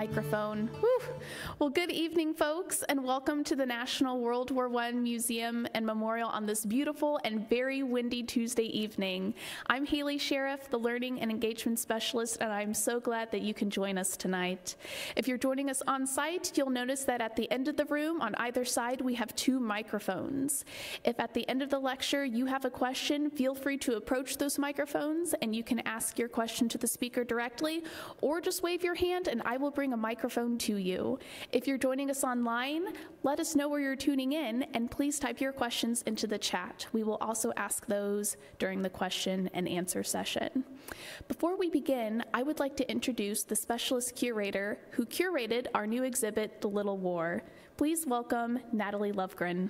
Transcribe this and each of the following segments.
microphone. Whew. Well, good evening, folks, and welcome to the National World War I Museum and Memorial on this beautiful and very windy Tuesday evening. I'm Haley Sheriff, the Learning and Engagement Specialist, and I'm so glad that you can join us tonight. If you're joining us on site, you'll notice that at the end of the room, on either side, we have 2 microphones. If at the end of the lecture you have a question, feel free to approach those microphones, and you can ask your question to the speaker directly, or just wave your hand and I will bring a microphone to you. If you're joining us online, let us know where you're tuning in, and please type your questions into the chat. We will also ask those during the question and answer session. Before we begin, I would like to introduce the specialist curator who curated our new exhibit, The Little War. Please welcome Natalie Lovegren.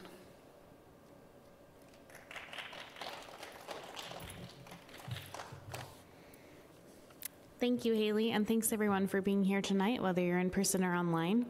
Thank you, Haley, and thanks everyone for being here tonight, whether you're in person or online.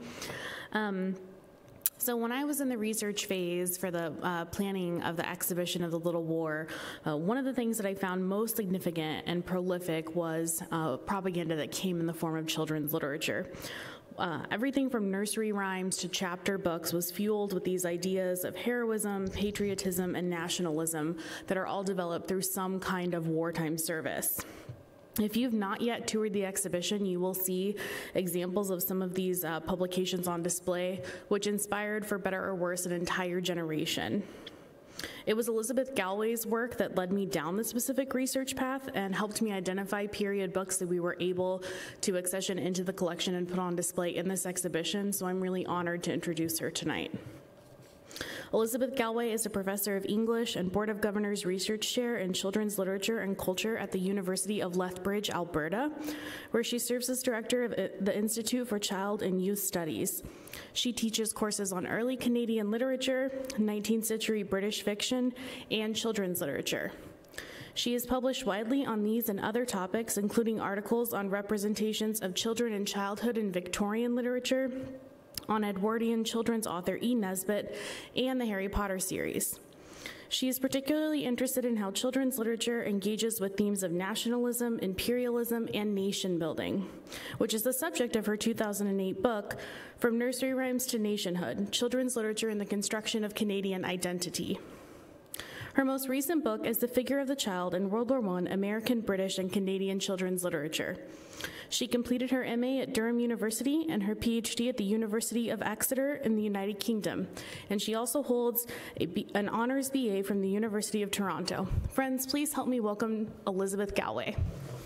So when I was in the research phase for the planning of the exhibition of The Little War, one of the things that I found most significant and prolific was propaganda that came in the form of children's literature. Everything from nursery rhymes to chapter books was fueled with these ideas of heroism, patriotism, and nationalism that are all developed through some kind of wartime service. If you've not yet toured the exhibition, you will see examples of some of these publications on display, which inspired, for better or worse, an entire generation. It was Elizabeth Galway's work that led me down the specific research path and helped me identify period books that we were able to accession into the collection and put on display in this exhibition, so I'm really honored to introduce her tonight. Elizabeth Galway is a professor of English and Board of Governors Research Chair in Children's Literature and Culture at the University of Lethbridge, Alberta, where she serves as director of the Institute for Child and Youth Studies. She teaches courses on early Canadian literature, 19th century British fiction, and children's literature. She has published widely on these and other topics, including articles on representations of children and childhood in Victorian literature, on Edwardian children's author E. Nesbit, and the Harry Potter series. She is particularly interested in how children's literature engages with themes of nationalism, imperialism, and nation building, which is the subject of her 2008 book, From Nursery Rhymes to Nationhood: Children's Literature in the Construction of Canadian Identity. Her most recent book is The Figure of the Child in World War I American, British, and Canadian Children's Literature. She completed her MA at Durham University and her PhD at the University of Exeter in the United Kingdom. And she also holds an honors BA from the University of Toronto. Friends, please help me welcome Elizabeth Galway.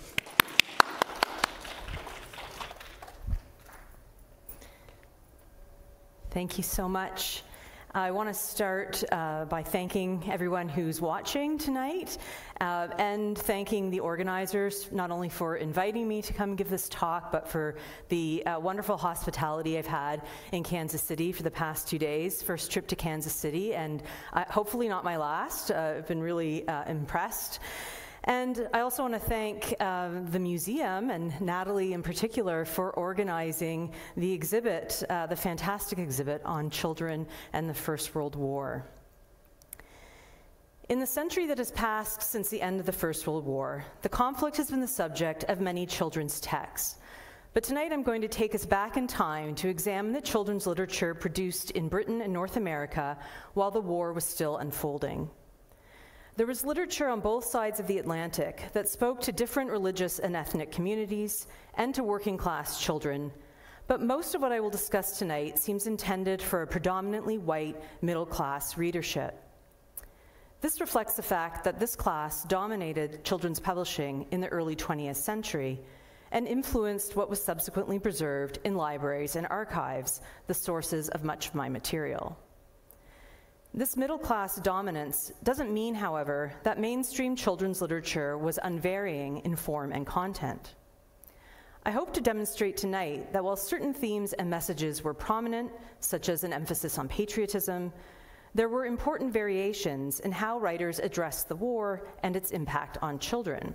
Thank you so much. I want to start by thanking everyone who's watching tonight and thanking the organizers, not only for inviting me to come give this talk, but for the wonderful hospitality I've had in Kansas City for the past 2 days. First trip to Kansas City, and hopefully not my last. I've been really impressed. And I also want to thank the museum, and Natalie in particular, for organizing the exhibit, the fantastic exhibit on children and the First World War. In the century that has passed since the end of the First World War, the conflict has been the subject of many children's texts. But tonight I'm going to take us back in time to examine the children's literature produced in Britain and North America while the war was still unfolding. There was literature on both sides of the Atlantic that spoke to different religious and ethnic communities and to working class children, but most of what I will discuss tonight seems intended for a predominantly white middle class readership. This reflects the fact that this class dominated children's publishing in the early 20th century and influenced what was subsequently preserved in libraries and archives, the sources of much of my material. This middle-class dominance doesn't mean, however, that mainstream children's literature was unvarying in form and content. I hope to demonstrate tonight that while certain themes and messages were prominent, such as an emphasis on patriotism, there were important variations in how writers addressed the war and its impact on children.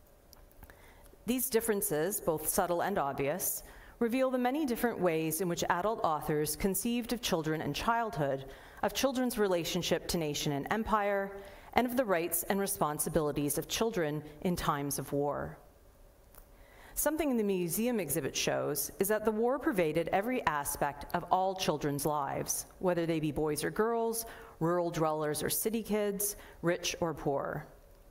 These differences, both subtle and obvious, reveal the many different ways in which adult authors conceived of children and childhood, of children's relationship to nation and empire, and of the rights and responsibilities of children in times of war. Something in the museum exhibit shows is that the war pervaded every aspect of all children's lives, whether they be boys or girls, rural dwellers or city kids, rich or poor.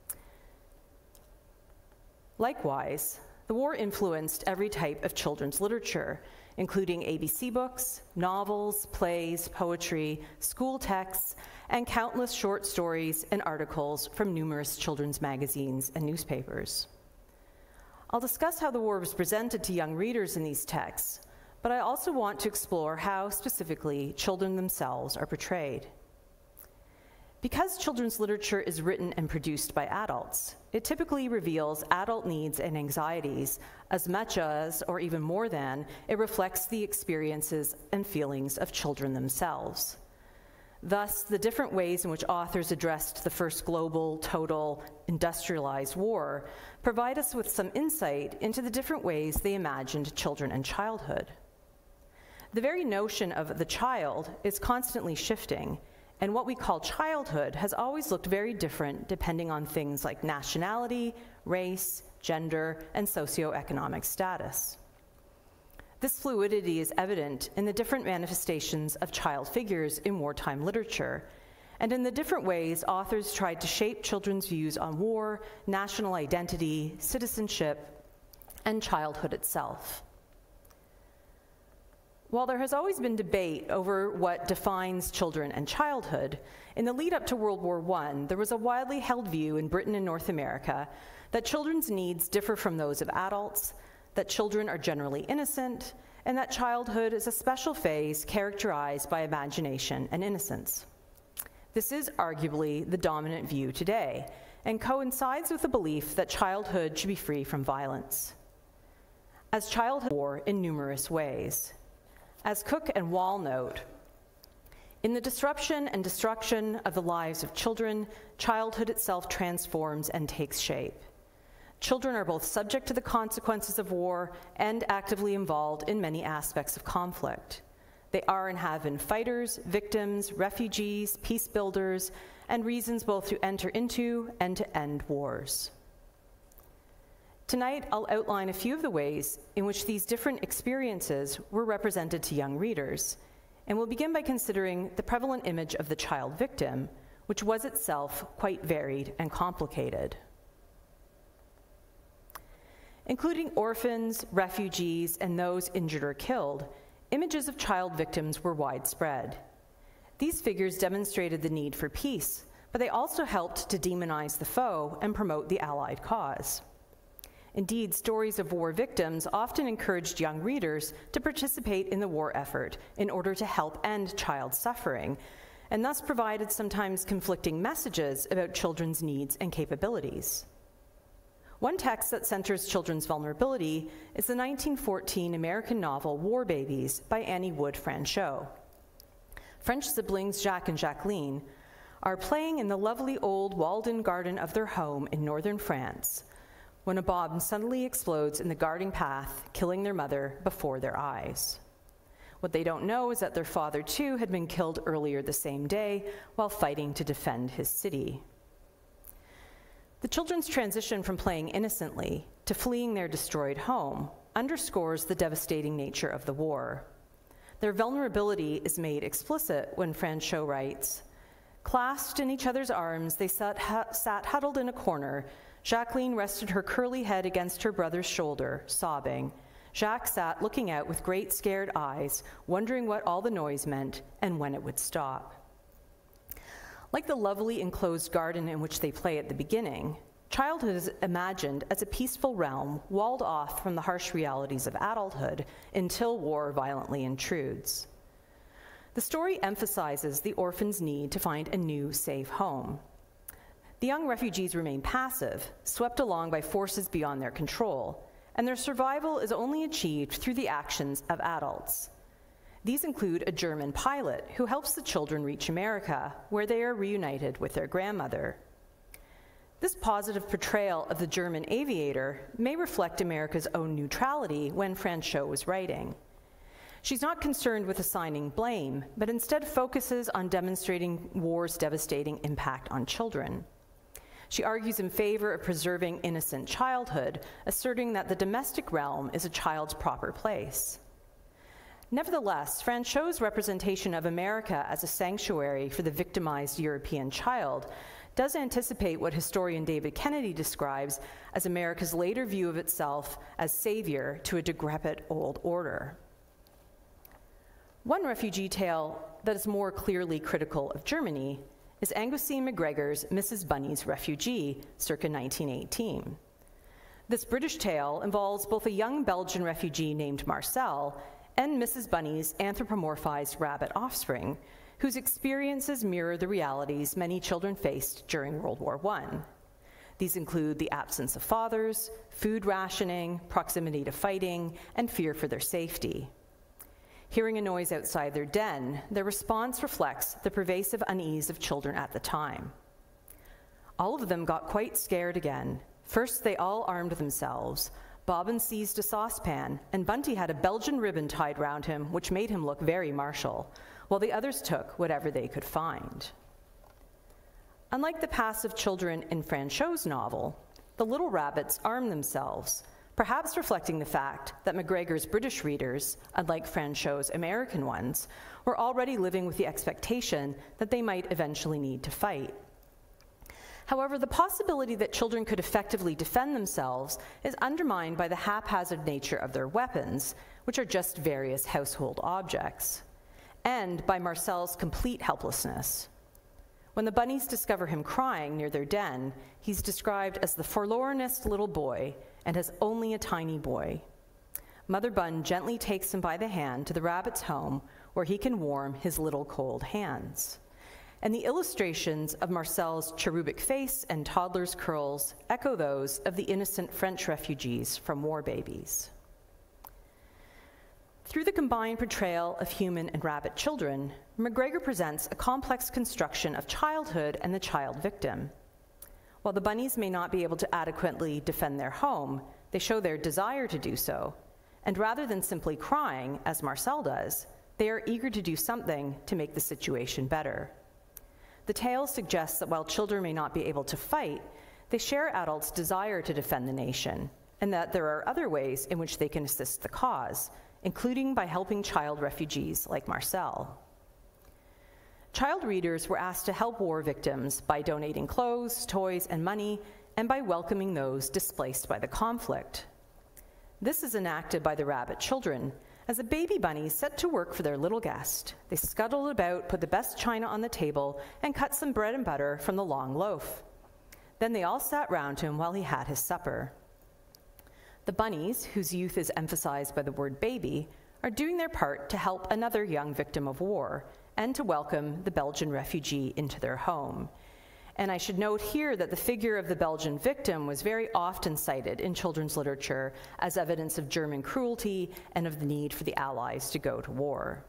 Likewise, the war influenced every type of children's literature, including ABC books, novels, plays, poetry, school texts, and countless short stories and articles from numerous children's magazines and newspapers. I'll discuss how the war was presented to young readers in these texts, but I also want to explore how, specifically, children themselves are portrayed. Because children's literature is written and produced by adults, it typically reveals adult needs and anxieties as much as, or even more than, it reflects the experiences and feelings of children themselves. Thus, the different ways in which authors addressed the first global, total, industrialized war provide us with some insight into the different ways they imagined children and childhood. The very notion of the child is constantly shifting, and what we call childhood has always looked very different depending on things like nationality, race, gender, and socioeconomic status. This fluidity is evident in the different manifestations of child figures in wartime literature, and in the different ways authors tried to shape children's views on war, national identity, citizenship, and childhood itself. While there has always been debate over what defines children and childhood, in the lead up to World War I, there was a widely held view in Britain and North America that children's needs differ from those of adults, that children are generally innocent, and that childhood is a special phase characterized by imagination and innocence. This is arguably the dominant view today, and coincides with the belief that childhood should be free from violence. As childhood war in numerous ways. As Cook and Wall note, in the disruption and destruction of the lives of children, childhood itself transforms and takes shape. Children are both subject to the consequences of war and actively involved in many aspects of conflict. They are and have been fighters, victims, refugees, peace builders, and reasons both to enter into and to end wars. Tonight, I'll outline a few of the ways in which these different experiences were represented to young readers, and we'll begin by considering the prevalent image of the child victim, which was itself quite varied and complicated. Including orphans, refugees, and those injured or killed, images of child victims were widespread. These figures demonstrated the need for peace, but they also helped to demonize the foe and promote the Allied cause. Indeed, stories of war victims often encouraged young readers to participate in the war effort in order to help end child suffering, and thus provided sometimes conflicting messages about children's needs and capabilities. One text that centers children's vulnerability is the 1914 American novel War Babies by Annie Wood Franchot. French siblings Jacques and Jacqueline are playing in the lovely old walled-in garden of their home in northern France when a bomb suddenly explodes in the garden path, killing their mother before their eyes. What they don't know is that their father, too, had been killed earlier the same day while fighting to defend his city. The children's transition from playing innocently to fleeing their destroyed home underscores the devastating nature of the war. Their vulnerability is made explicit when Franchot writes, "Clasped in each other's arms, they sat huddled in a corner. Jacqueline rested her curly head against her brother's shoulder, sobbing. Jacques sat looking out with great scared eyes, wondering what all the noise meant and when it would stop." Like the lovely enclosed garden in which they play at the beginning, childhood is imagined as a peaceful realm walled off from the harsh realities of adulthood until war violently intrudes. The story emphasizes the orphan's need to find a new, safe home. The young refugees remain passive, swept along by forces beyond their control, and their survival is only achieved through the actions of adults. These include a German pilot who helps the children reach America, where they are reunited with their grandmother. This positive portrayal of the German aviator may reflect America's own neutrality when Franchot was writing. She's not concerned with assigning blame, but instead focuses on demonstrating war's devastating impact on children. She argues in favor of preserving innocent childhood, asserting that the domestic realm is a child's proper place. Nevertheless, Franchot's representation of America as a sanctuary for the victimized European child does anticipate what historian David Kennedy describes as America's later view of itself as savior to a decrepit old order. One refugee tale that is more clearly critical of Germany is Angusine McGregor's Mrs. Bunny's Refugee, circa 1918. This British tale involves both a young Belgian refugee named Marcel and Mrs. Bunny's anthropomorphized rabbit offspring, whose experiences mirror the realities many children faced during World War I. These include the absence of fathers, food rationing, proximity to fighting, and fear for their safety. Hearing a noise outside their den, their response reflects the pervasive unease of children at the time. All of them got quite scared again. First, they all armed themselves. Bobbin seized a saucepan, and Bunty had a Belgian ribbon tied round him, which made him look very martial, while the others took whatever they could find. Unlike the passive children in Franchot's novel, the little rabbits armed themselves, perhaps reflecting the fact that McGregor's British readers, unlike Franchot's American ones, were already living with the expectation that they might eventually need to fight. However, the possibility that children could effectively defend themselves is undermined by the haphazard nature of their weapons, which are just various household objects, and by Marcel's complete helplessness. When the bunnies discover him crying near their den, he's described as the forlornest little boy and has only a tiny boy. Mother Bun gently takes him by the hand to the rabbit's home where he can warm his little cold hands. And the illustrations of Marcel's cherubic face and toddler's curls echo those of the innocent French refugees from war babies. Through the combined portrayal of human and rabbit children, McGregor presents a complex construction of childhood and the child victim. While the bunnies may not be able to adequately defend their home, they show their desire to do so, and rather than simply crying, as Marcel does, they are eager to do something to make the situation better. The tale suggests that while children may not be able to fight, they share adults' desire to defend the nation, and that there are other ways in which they can assist the cause, including by helping child refugees like Marcel. Child readers were asked to help war victims by donating clothes, toys, and money, and by welcoming those displaced by the conflict. This is enacted by the rabbit children, as the baby bunnies set to work for their little guest. They scuttled about, put the best china on the table, and cut some bread and butter from the long loaf. Then they all sat round him while he had his supper. The bunnies, whose youth is emphasized by the word baby, are doing their part to help another young victim of war, and to welcome the Belgian refugee into their home. And I should note here that the figure of the Belgian victim was very often cited in children's literature as evidence of German cruelty and of the need for the Allies to go to war.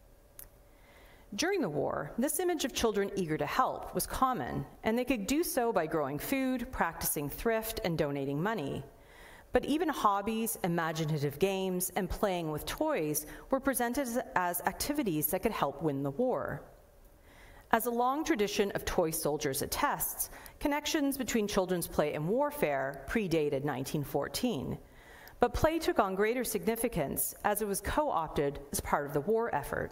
During the war, this image of children eager to help was common, and they could do so by growing food, practicing thrift, and donating money. But even hobbies, imaginative games, and playing with toys were presented as activities that could help win the war. As a long tradition of toy soldiers attests, connections between children's play and warfare predated 1914. But play took on greater significance as it was co-opted as part of the war effort.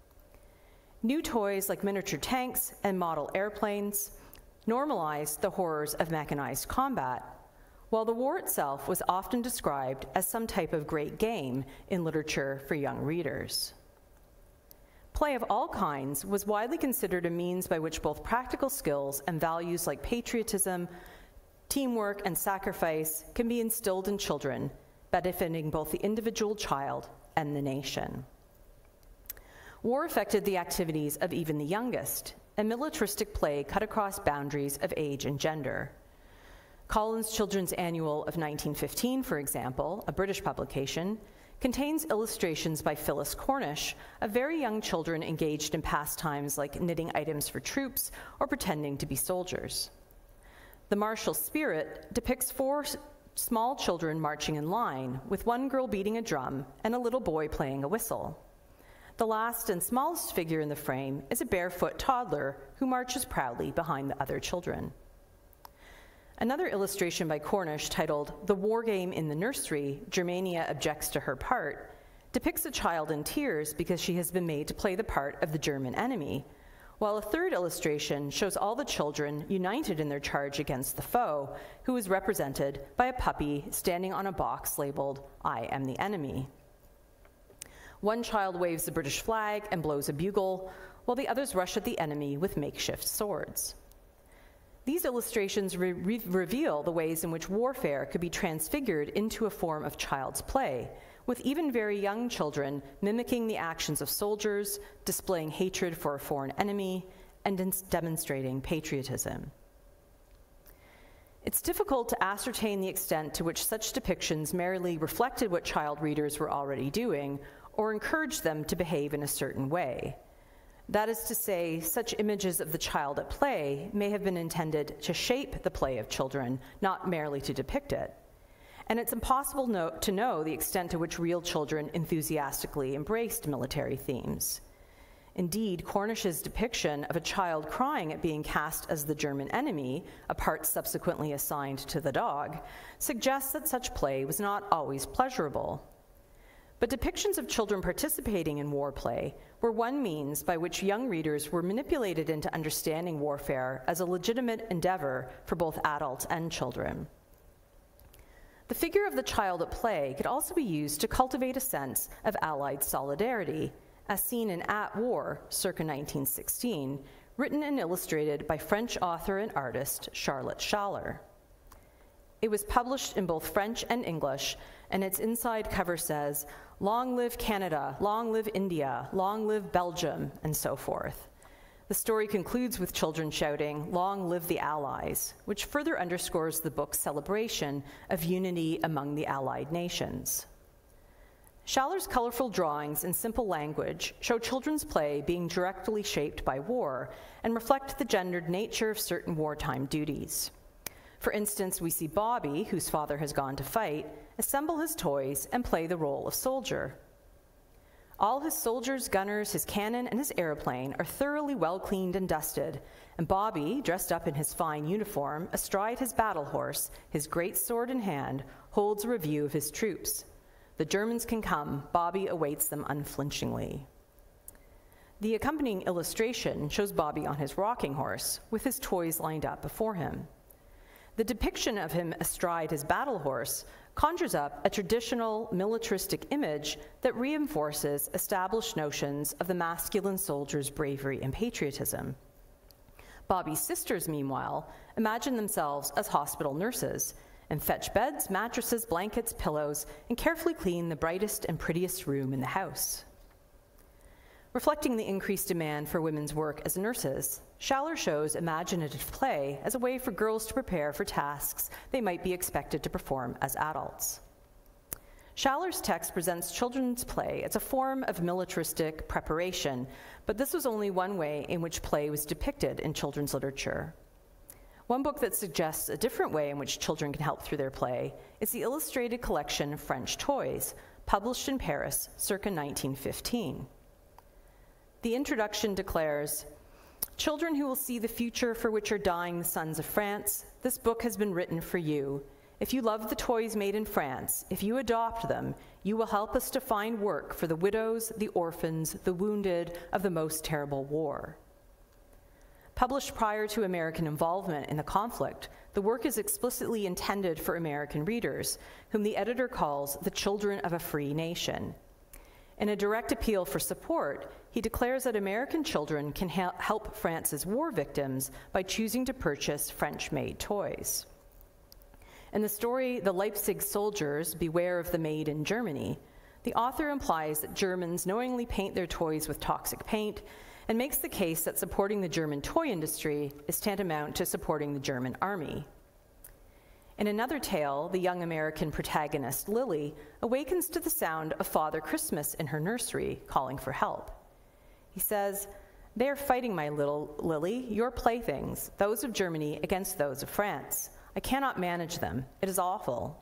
New toys like miniature tanks and model airplanes normalized the horrors of mechanized combat, while the war itself was often described as some type of great game in literature for young readers. Play of all kinds was widely considered a means by which both practical skills and values like patriotism, teamwork, and sacrifice can be instilled in children, benefiting both the individual child and the nation. War affected the activities of even the youngest, and militaristic play cut across boundaries of age and gender. Collins' Children's Annual of 1915, for example, a British publication, contains illustrations by Phyllis Cornish of very young children engaged in pastimes like knitting items for troops or pretending to be soldiers. The Martial Spirit depicts 4 small children marching in line, with one girl beating a drum and a little boy playing a whistle. The last and smallest figure in the frame is a barefoot toddler who marches proudly behind the other children. Another illustration by Cornish, titled "The War Game in the Nursery, Germania Objects to Her Part," depicts a child in tears because she has been made to play the part of the German enemy, while a third illustration shows all the children united in their charge against the foe, who is represented by a puppy standing on a box labeled "I am the enemy." One child waves the British flag and blows a bugle, while the others rush at the enemy with makeshift swords. These illustrations reveal the ways in which warfare could be transfigured into a form of child's play, with even very young children mimicking the actions of soldiers, displaying hatred for a foreign enemy, and demonstrating patriotism. It's difficult to ascertain the extent to which such depictions merely reflected what child readers were already doing, or encouraged them to behave in a certain way. That is to say, such images of the child at play may have been intended to shape the play of children, not merely to depict it. And it's impossible to know the extent to which real children enthusiastically embraced military themes. Indeed, Cornish's depiction of a child crying at being cast as the German enemy, a part subsequently assigned to the dog, suggests that such play was not always pleasurable. But depictions of children participating in war play were one means by which young readers were manipulated into understanding warfare as a legitimate endeavor for both adults and children. The figure of the child at play could also be used to cultivate a sense of Allied solidarity, as seen in At War, circa 1916, written and illustrated by French author and artist Charlotte Schaller. It was published in both French and English, and its inside cover says, "Long live Canada, long live India, long live Belgium," and so forth. The story concludes with children shouting, "Long live the Allies," which further underscores the book's celebration of unity among the Allied nations. Schaller's colorful drawings and simple language show children's play being directly shaped by war and reflect the gendered nature of certain wartime duties. For instance, we see Bobby, whose father has gone to fight, assemble his toys and play the role of soldier. All his soldiers, gunners, his cannon, and his airplane are thoroughly well cleaned and dusted, and Bobby, dressed up in his fine uniform, astride his battle horse, his great sword in hand, holds a review of his troops. The Germans can come, Bobby awaits them unflinchingly. The accompanying illustration shows Bobby on his rocking horse, with his toys lined up before him. The depiction of him astride his battle horse conjures up a traditional militaristic image that reinforces established notions of the masculine soldier's bravery and patriotism. Bobby's sisters, meanwhile, imagine themselves as hospital nurses and fetch beds, mattresses, blankets, pillows, and carefully clean the brightest and prettiest room in the house. Reflecting the increased demand for women's work as nurses, Schaller shows imaginative play as a way for girls to prepare for tasks they might be expected to perform as adults. Schaller's text presents children's play as a form of militaristic preparation, but this was only one way in which play was depicted in children's literature. One book that suggests a different way in which children can help through their play is the illustrated collection French Toys, published in Paris circa 1915. The introduction declares, "Children who will see the future for which are dying the sons of France, this book has been written for you. If you love the toys made in France, if you adopt them, you will help us to find work for the widows, the orphans, the wounded of the most terrible war." Published prior to American involvement in the conflict, the work is explicitly intended for American readers, whom the editor calls the children of a free nation. In a direct appeal for support, he declares that American children can help France's war victims by choosing to purchase French-made toys. In the story, The Leipzig Soldiers, Beware of the Maid in Germany, the author implies that Germans knowingly paint their toys with toxic paint and makes the case that supporting the German toy industry is tantamount to supporting the German army. In another tale, the young American protagonist, Lily, awakens to the sound of Father Christmas in her nursery, calling for help. He says, "They are fighting, my little Lily, your playthings, those of Germany against those of France. I cannot manage them. It is awful."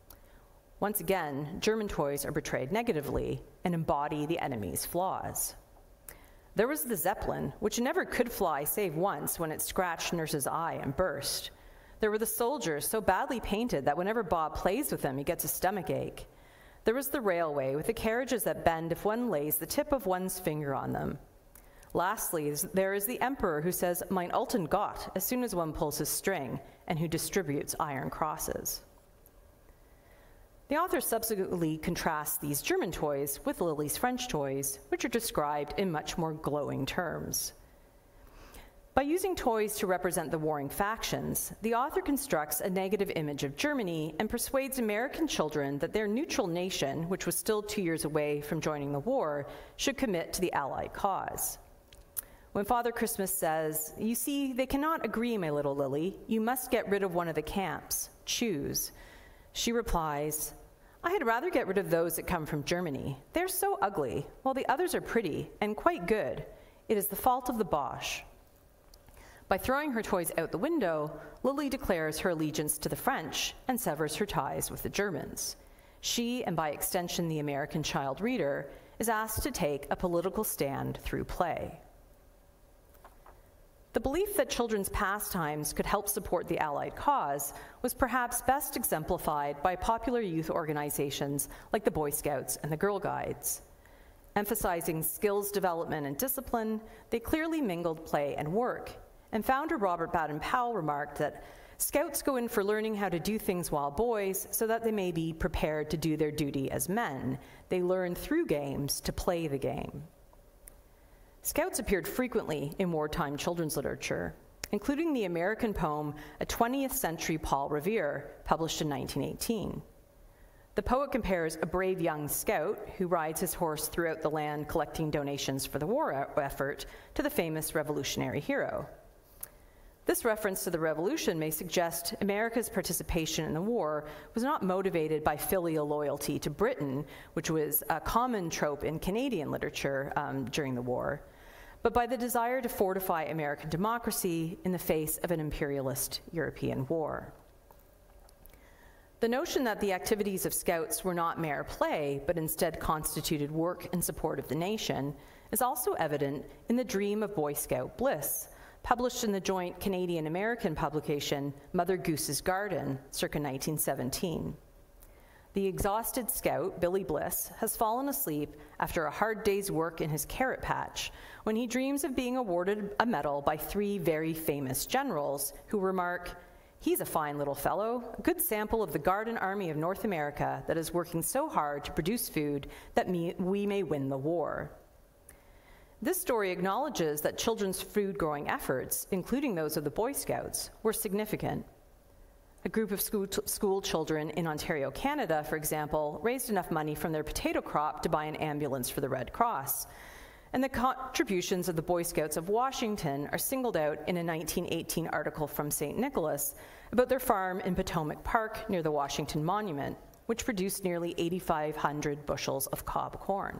Once again, German toys are portrayed negatively and embody the enemy's flaws. There was the Zeppelin, which never could fly save once when it scratched Nurse's eye and burst. There were the soldiers, so badly painted that whenever Bob plays with them, he gets a stomachache. There was the railway, with the carriages that bend if one lays the tip of one's finger on them. Lastly, there is the emperor who says, "Mein alten Gott," as soon as one pulls his string, and who distributes iron crosses. The author subsequently contrasts these German toys with Lily's French toys, which are described in much more glowing terms. By using toys to represent the warring factions, the author constructs a negative image of Germany and persuades American children that their neutral nation, which was still 2 years away from joining the war, should commit to the Allied cause. When Father Christmas says, "You see, they cannot agree, my little Lily. You must get rid of one of the camps. Choose," she replies, "I had rather get rid of those that come from Germany. They're so ugly, while the others are pretty and quite good. It is the fault of the Boche." By throwing her toys out the window, Lily declares her allegiance to the French and severs her ties with the Germans. She, and by extension the American child reader, is asked to take a political stand through play. The belief that children's pastimes could help support the Allied cause was perhaps best exemplified by popular youth organizations like the Boy Scouts and the Girl Guides. Emphasizing skills development and discipline, they clearly mingled play and work, and founder Robert Baden-Powell remarked that Scouts go in for learning how to do things while boys so that they may be prepared to do their duty as men. They learn through games to play the game. Scouts appeared frequently in wartime children's literature, including the American poem A 20th Century Paul Revere, published in 1918. The poet compares a brave young scout who rides his horse throughout the land collecting donations for the war effort to the famous revolutionary hero. This reference to the revolution may suggest America's participation in the war was not motivated by filial loyalty to Britain, which was a common trope in Canadian literature during the war, but by the desire to fortify American democracy in the face of an imperialist European war. The notion that the activities of Scouts were not mere play, but instead constituted work in support of the nation, is also evident in The Dream of Boy Scout Bliss, published in the joint Canadian-American publication Mother Goose's Garden, circa 1917. The exhausted scout, Billy Bliss, has fallen asleep after a hard day's work in his carrot patch when he dreams of being awarded a medal by 3 very famous generals who remark, "He's a fine little fellow, a good sample of the garden army of North America that is working so hard to produce food that we may win the war." This story acknowledges that children's food-growing efforts, including those of the Boy Scouts, were significant. A group of school children in Ontario, Canada, for example, raised enough money from their potato crop to buy an ambulance for the Red Cross. And the contributions of the Boy Scouts of Washington are singled out in a 1918 article from St. Nicholas about their farm in Potomac Park near the Washington Monument, which produced nearly 8,500 bushels of cob corn.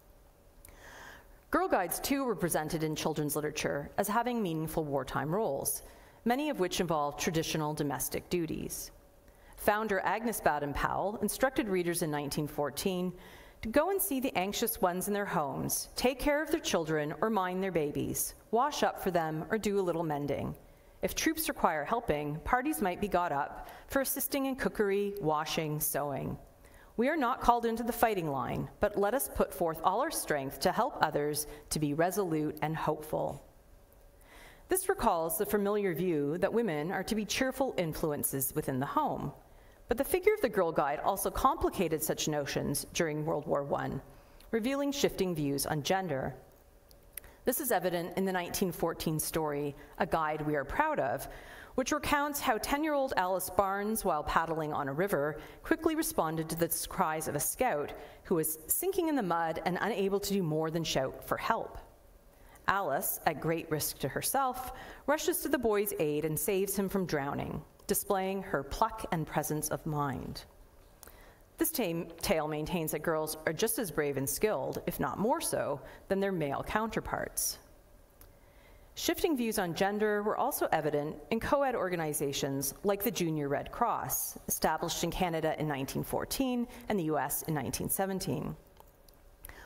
Girl Guides, too, were presented in children's literature as having meaningful wartime roles, many of which involved traditional domestic duties. Founder Agnes Baden-Powell instructed readers in 1914 to go and see the anxious ones in their homes, take care of their children or mind their babies, wash up for them or do a little mending. If troops require helping, parties might be got up for assisting in cookery, washing, sewing. We are not called into the fighting line, but let us put forth all our strength to help others to be resolute and hopeful. This recalls the familiar view that women are to be cheerful influences within the home. But the figure of the Girl Guide also complicated such notions during World War I, revealing shifting views on gender. This is evident in the 1914 story, A Guide We Are Proud Of, which recounts how 10-year-old Alice Barnes, while paddling on a river, quickly responded to the cries of a scout who was sinking in the mud and unable to do more than shout for help. Alice, at great risk to herself, rushes to the boy's aid and saves him from drowning, displaying her pluck and presence of mind. This tale maintains that girls are just as brave and skilled, if not more so, than their male counterparts. Shifting views on gender were also evident in co-ed organizations like the Junior Red Cross, established in Canada in 1914 and the US in 1917.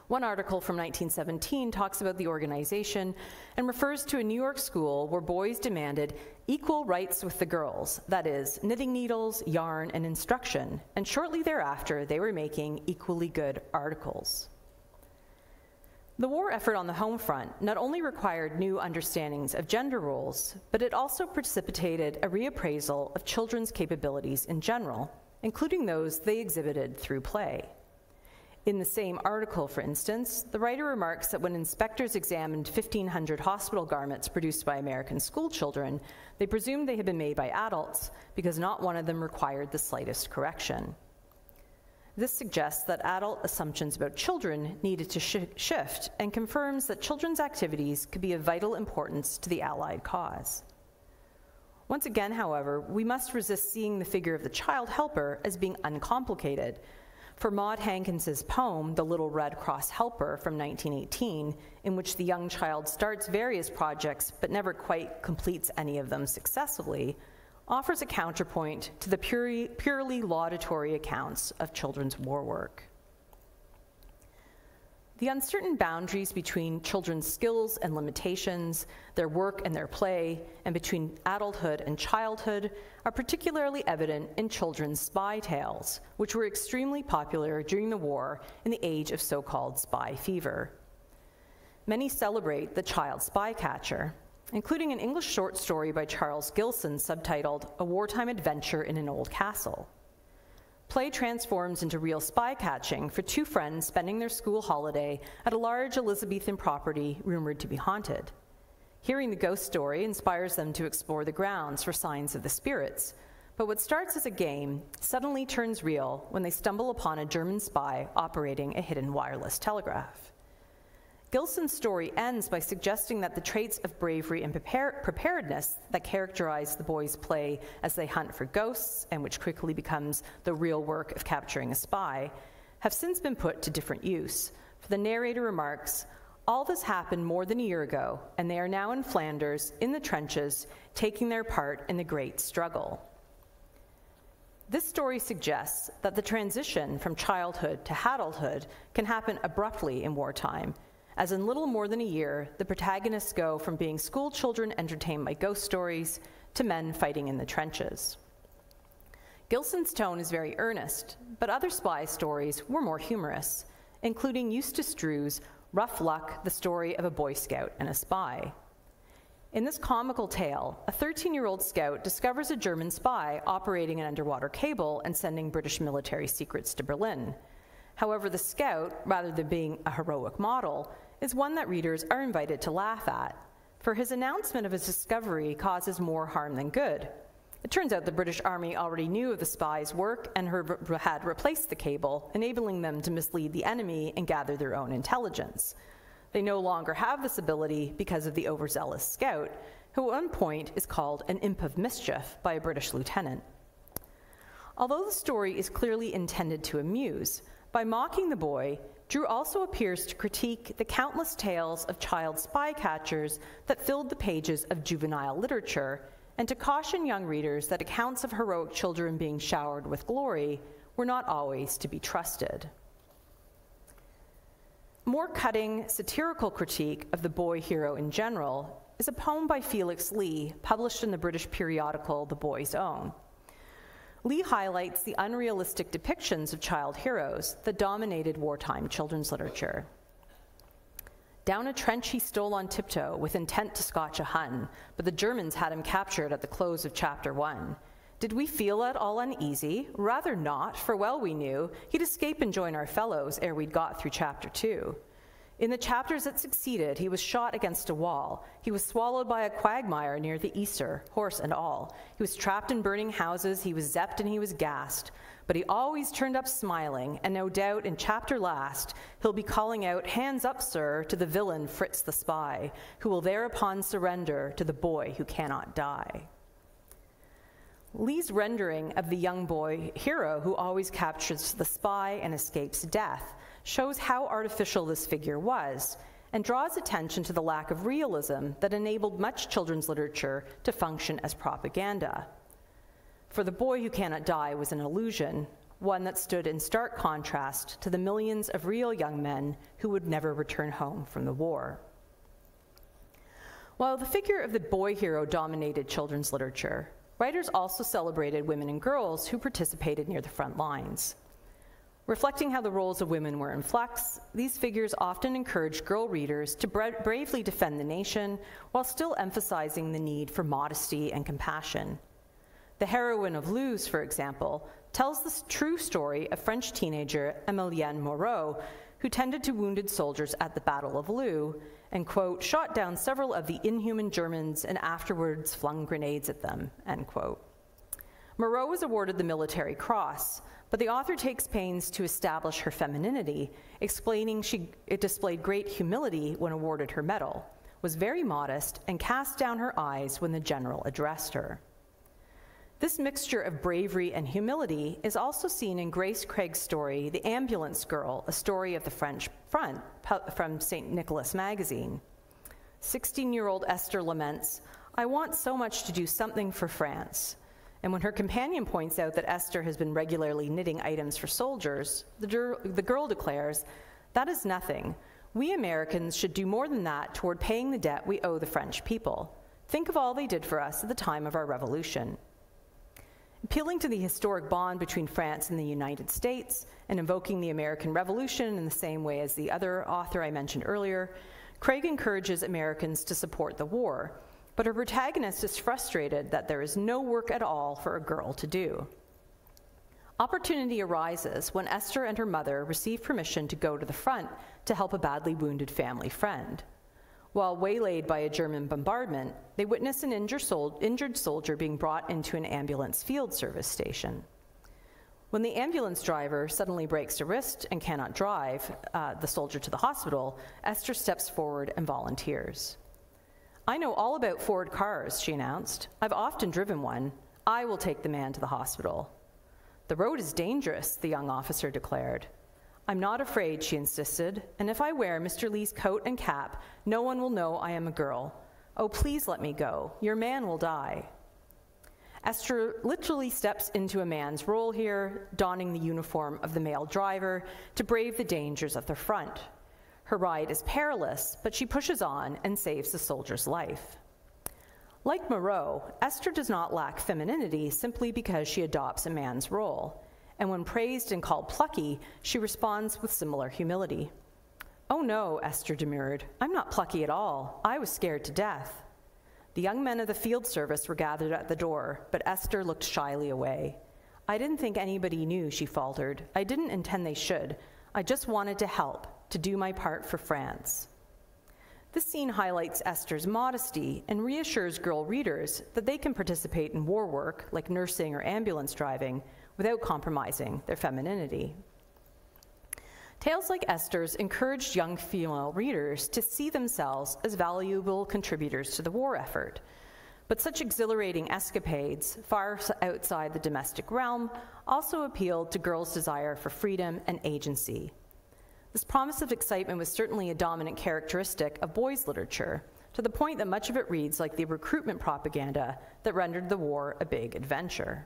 One article from 1917 talks about the organization and refers to a New York school where boys demanded equal rights with the girls, that is, knitting needles, yarn, and instruction, and shortly thereafter they were making equally good articles. The war effort on the home front not only required new understandings of gender roles, but it also precipitated a reappraisal of children's capabilities in general, including those they exhibited through play. In the same article, for instance, the writer remarks that when inspectors examined 1,500 hospital garments produced by American school children, they presumed they had been made by adults because not one of them required the slightest correction. This suggests that adult assumptions about children needed to shift and confirms that children's activities could be of vital importance to the Allied cause. Once again, however, we must resist seeing the figure of the child helper as being uncomplicated. For Maud Hankins's poem, The Little Red Cross Helper from 1918, in which the young child starts various projects but never quite completes any of them successfully, offers a counterpoint to the purely laudatory accounts of children's war work. The uncertain boundaries between children's skills and limitations, their work and their play, and between adulthood and childhood are particularly evident in children's spy tales, which were extremely popular during the war in the age of so-called spy fever. Many celebrate the child spy catcher, including an English short story by Charles Gilson subtitled A Wartime Adventure in an Old Castle. Play transforms into real spy catching for two friends spending their school holiday at a large Elizabethan property rumored to be haunted. Hearing the ghost story inspires them to explore the grounds for signs of the spirits, but what starts as a game suddenly turns real when they stumble upon a German spy operating a hidden wireless telegraph. Gilson's story ends by suggesting that the traits of bravery and preparedness that characterize the boys' play as they hunt for ghosts, and which quickly becomes the real work of capturing a spy, have since been put to different use. For the narrator remarks, "All this happened more than a year ago, and they are now in Flanders, in the trenches, taking their part in the great struggle." This story suggests that the transition from childhood to adulthood can happen abruptly in wartime, as in little more than a year, the protagonists go from being school children entertained by ghost stories to men fighting in the trenches. Gilson's tone is very earnest, but other spy stories were more humorous, including Eustace Drew's Rough Luck, the story of a Boy Scout and a spy. In this comical tale, a 13-year-old scout discovers a German spy operating an underwater cable and sending British military secrets to Berlin. However, the scout, rather than being a heroic model, is one that readers are invited to laugh at, for his announcement of his discovery causes more harm than good. It turns out the British Army already knew of the spy's work and had replaced the cable, enabling them to mislead the enemy and gather their own intelligence. They no longer have this ability because of the overzealous scout, who at one point is called an imp of mischief by a British lieutenant. Although the story is clearly intended to amuse, by mocking the boy, Drew also appears to critique the countless tales of child spy catchers that filled the pages of juvenile literature, and to caution young readers that accounts of heroic children being showered with glory were not always to be trusted. More cutting, satirical critique of the boy hero in general is a poem by Felix Lee, published in the British periodical The Boy's Own. Lee highlights the unrealistic depictions of child heroes that dominated wartime children's literature. Down a trench he stole on tiptoe with intent to scotch a Hun, but the Germans had him captured at the close of chapter 1. Did we feel at all uneasy? Rather not, for well we knew he'd escape and join our fellows ere we'd got through chapter 2. In the chapters that succeeded, he was shot against a wall. He was swallowed by a quagmire near the Yser, horse and all. He was trapped in burning houses, he was zepped and he was gassed. But he always turned up smiling, and no doubt in chapter last, he'll be calling out, "Hands up, sir," to the villain Fritz the spy, who will thereupon surrender to the boy who cannot die. Lee's rendering of the young boy hero who always captures the spy and escapes death shows how artificial this figure was, and draws attention to the lack of realism that enabled much children's literature to function as propaganda. For the boy who cannot die was an illusion, one that stood in stark contrast to the millions of real young men who would never return home from the war. While the figure of the boy hero dominated children's literature, writers also celebrated women and girls who participated near the front lines. Reflecting how the roles of women were in flux, these figures often encouraged girl readers to bravely defend the nation while still emphasizing the need for modesty and compassion. The heroine of Luz, for example, tells the true story of French teenager Emilienne Moreau, who tended to wounded soldiers at the Battle of Leu and, quote, shot down several of the inhuman Germans and afterwards flung grenades at them, end quote. Moreau was awarded the Military Cross, but the author takes pains to establish her femininity, explaining it displayed great humility when awarded her medal, was very modest, and cast down her eyes when the general addressed her. This mixture of bravery and humility is also seen in Grace Craig's story, The Ambulance Girl, a story of the French front, from St. Nicholas magazine. 16-year-old Esther laments, "I want so much to do something for France." And when her companion points out that Esther has been regularly knitting items for soldiers, the girl declares, "That is nothing. We Americans should do more than that toward paying the debt we owe the French people. Think of all they did for us at the time of our revolution." Appealing to the historic bond between France and the United States and invoking the American Revolution in the same way as the other author I mentioned earlier, Craig encourages Americans to support the war, but her protagonist is frustrated that there is no work at all for a girl to do. Opportunity arises when Esther and her mother receive permission to go to the front to help a badly wounded family friend. While waylaid by a German bombardment, they witness an injured soldier being brought into an ambulance field service station. When the ambulance driver suddenly breaks a wrist and cannot drive the soldier to the hospital, Esther steps forward and volunteers. "I know all about Ford cars," she announced. "I've often driven one. I will take the man to the hospital." "The road is dangerous," the young officer declared. "I'm not afraid," she insisted, "and if I wear Mr. Lee's coat and cap, no one will know I am a girl. Oh, please let me go. Your man will die." Esther literally steps into a man's role here, donning the uniform of the male driver to brave the dangers of the front. Her ride is perilous, but she pushes on and saves the soldier's life. Like Moreau, Esther does not lack femininity simply because she adopts a man's role. And when praised and called plucky, she responds with similar humility. "Oh no," Esther demurred, "I'm not plucky at all. I was scared to death." The young men of the field service were gathered at the door, but Esther looked shyly away. "I didn't think anybody knew," she faltered. "I didn't intend they should. I just wanted to help, to do my part for France." This scene highlights Esther's modesty and reassures girl readers that they can participate in war work, like nursing or ambulance driving, without compromising their femininity. Tales like Esther's encouraged young female readers to see themselves as valuable contributors to the war effort. But such exhilarating escapades, far outside the domestic realm, also appealed to girls' desire for freedom and agency. This promise of excitement was certainly a dominant characteristic of boys' literature, to the point that much of it reads like the recruitment propaganda that rendered the war a big adventure.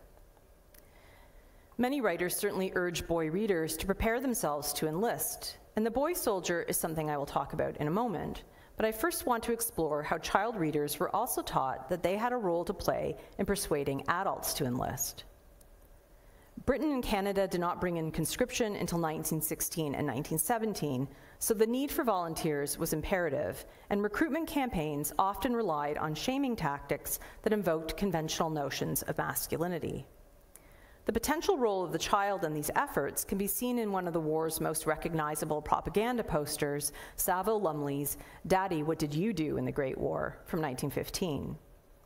Many writers certainly urge boy readers to prepare themselves to enlist, and the boy soldier is something I will talk about in a moment, but I first want to explore how child readers were also taught that they had a role to play in persuading adults to enlist. Britain and Canada did not bring in conscription until 1916 and 1917, so the need for volunteers was imperative, and recruitment campaigns often relied on shaming tactics that invoked conventional notions of masculinity. The potential role of the child in these efforts can be seen in one of the war's most recognizable propaganda posters, Saville Lumley's "Daddy, What Did You Do in the Great War?" from 1915.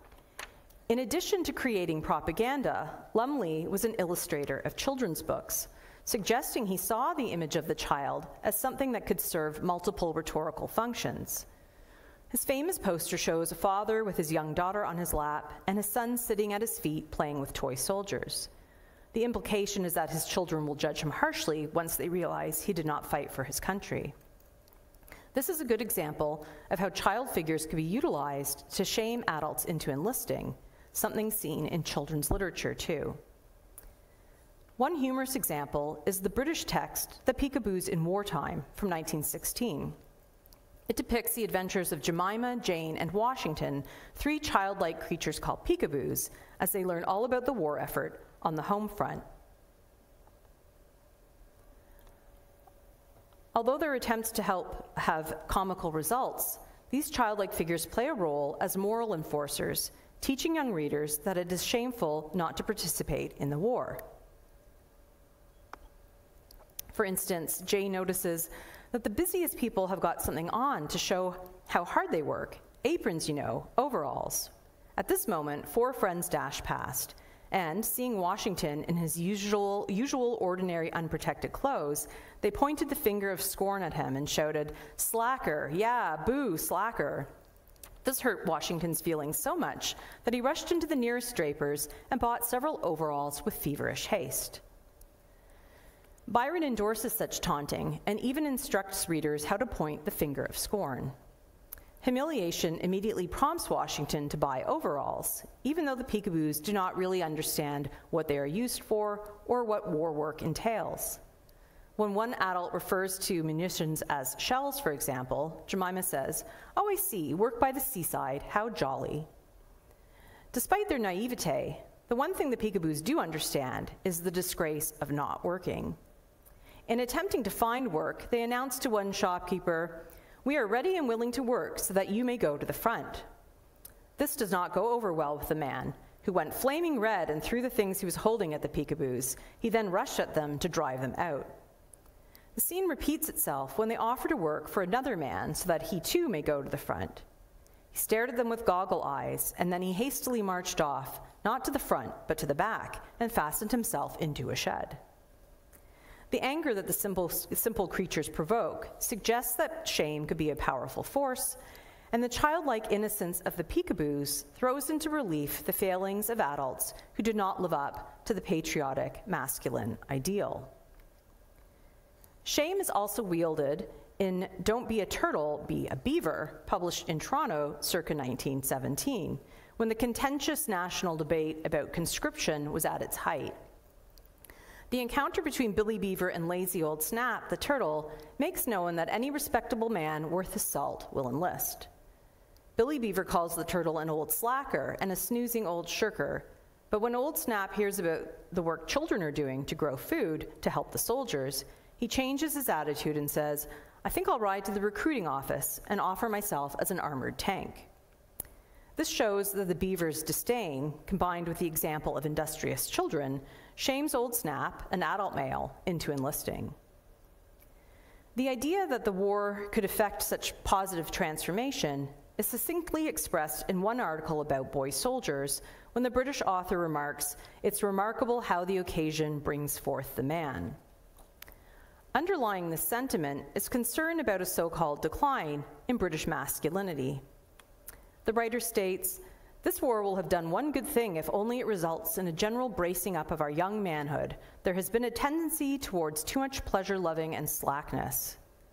In addition to creating propaganda, Lumley was an illustrator of children's books, suggesting he saw the image of the child as something that could serve multiple rhetorical functions. His famous poster shows a father with his young daughter on his lap and his son sitting at his feet playing with toy soldiers. The implication is that his children will judge him harshly once they realize he did not fight for his country. This is a good example of how child figures can be utilized to shame adults into enlisting, something seen in children's literature too. One humorous example is the British text, The Peekaboos in Wartime, from 1916. It depicts the adventures of Jemima, Jane, and Washington, three childlike creatures called peekaboos, as they learn all about the war effort on the home front. Although their attempts to help have comical results, these childlike figures play a role as moral enforcers, teaching young readers that it is shameful not to participate in the war. For instance, Jane notices that the busiest people have got something on to show how hard they work. Aprons, you know, overalls. At this moment, four friends dash past, and seeing Washington in his usual ordinary unprotected clothes, they pointed the finger of scorn at him and shouted, "Slacker, yeah, boo, slacker." This hurt Washington's feelings so much that he rushed into the nearest draper's and bought several overalls with feverish haste. Byron endorses such taunting and even instructs readers how to point the finger of scorn. Humiliation immediately prompts Washington to buy overalls, even though the peekaboos do not really understand what they are used for or what war work entails. When one adult refers to munitions as shells, for example, Jemima says, "Oh, I see, work by the seaside, how jolly." Despite their naivete, the one thing the peekaboos do understand is the disgrace of not working. In attempting to find work, they announce to one shopkeeper, "We are ready and willing to work so that you may go to the front." This does not go over well with the man, who went flaming red and threw the things he was holding at the peekaboos. He then rushed at them to drive them out. The scene repeats itself when they offer to work for another man so that he too may go to the front. He stared at them with goggle eyes, and then he hastily marched off, not to the front, but to the back, and fastened himself into a shed. The anger that the simple creatures provoke suggests that shame could be a powerful force, and the childlike innocence of the peekaboos throws into relief the failings of adults who do not live up to the patriotic masculine ideal. Shame is also wielded in Don't Be a Turtle, Be a Beaver, published in Toronto circa 1917, when the contentious national debate about conscription was at its height. The encounter between Billy Beaver and lazy old Snap, the turtle, makes known that any respectable man worth his salt will enlist. Billy Beaver calls the turtle an old slacker and a snoozing old shirker, but when old Snap hears about the work children are doing to grow food to help the soldiers, he changes his attitude and says, "I think I'll ride to the recruiting office and offer myself as an armored tank." This shows that the beaver's disdain, combined with the example of industrious children, shames old Snap, an adult male, into enlisting. The idea that the war could effect such positive transformation is succinctly expressed in one article about boy soldiers when the British author remarks, "It's remarkable how the occasion brings forth the man." Underlying this sentiment is concern about a so-called decline in British masculinity. The writer states, "This war will have done one good thing if only it results in a general bracing up of our young manhood. There has been a tendency towards too much pleasure-loving and slackness."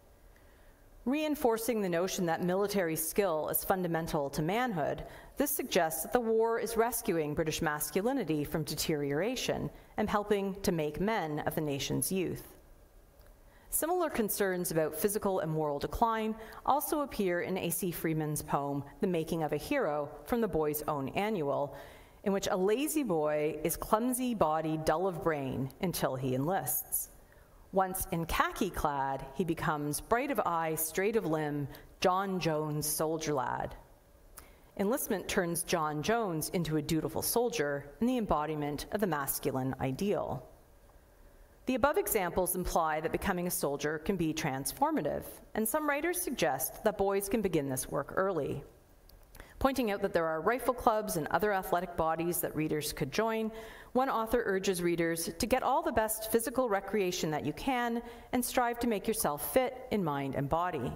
Reinforcing the notion that military skill is fundamental to manhood, this suggests that the war is rescuing British masculinity from deterioration and helping to make men of the nation's youth. Similar concerns about physical and moral decline also appear in A.C. Freeman's poem, The Making of a Hero, from the Boy's Own Annual, in which a lazy boy is clumsy-bodied, dull of brain, until he enlists. Once in khaki-clad, he becomes bright of eye, straight of limb, John Jones, soldier lad. Enlistment turns John Jones into a dutiful soldier and the embodiment of the masculine ideal. The above examples imply that becoming a soldier can be transformative, and some writers suggest that boys can begin this work early. Pointing out that there are rifle clubs and other athletic bodies that readers could join, one author urges readers to get all the best physical recreation that you can and strive to make yourself fit in mind and body.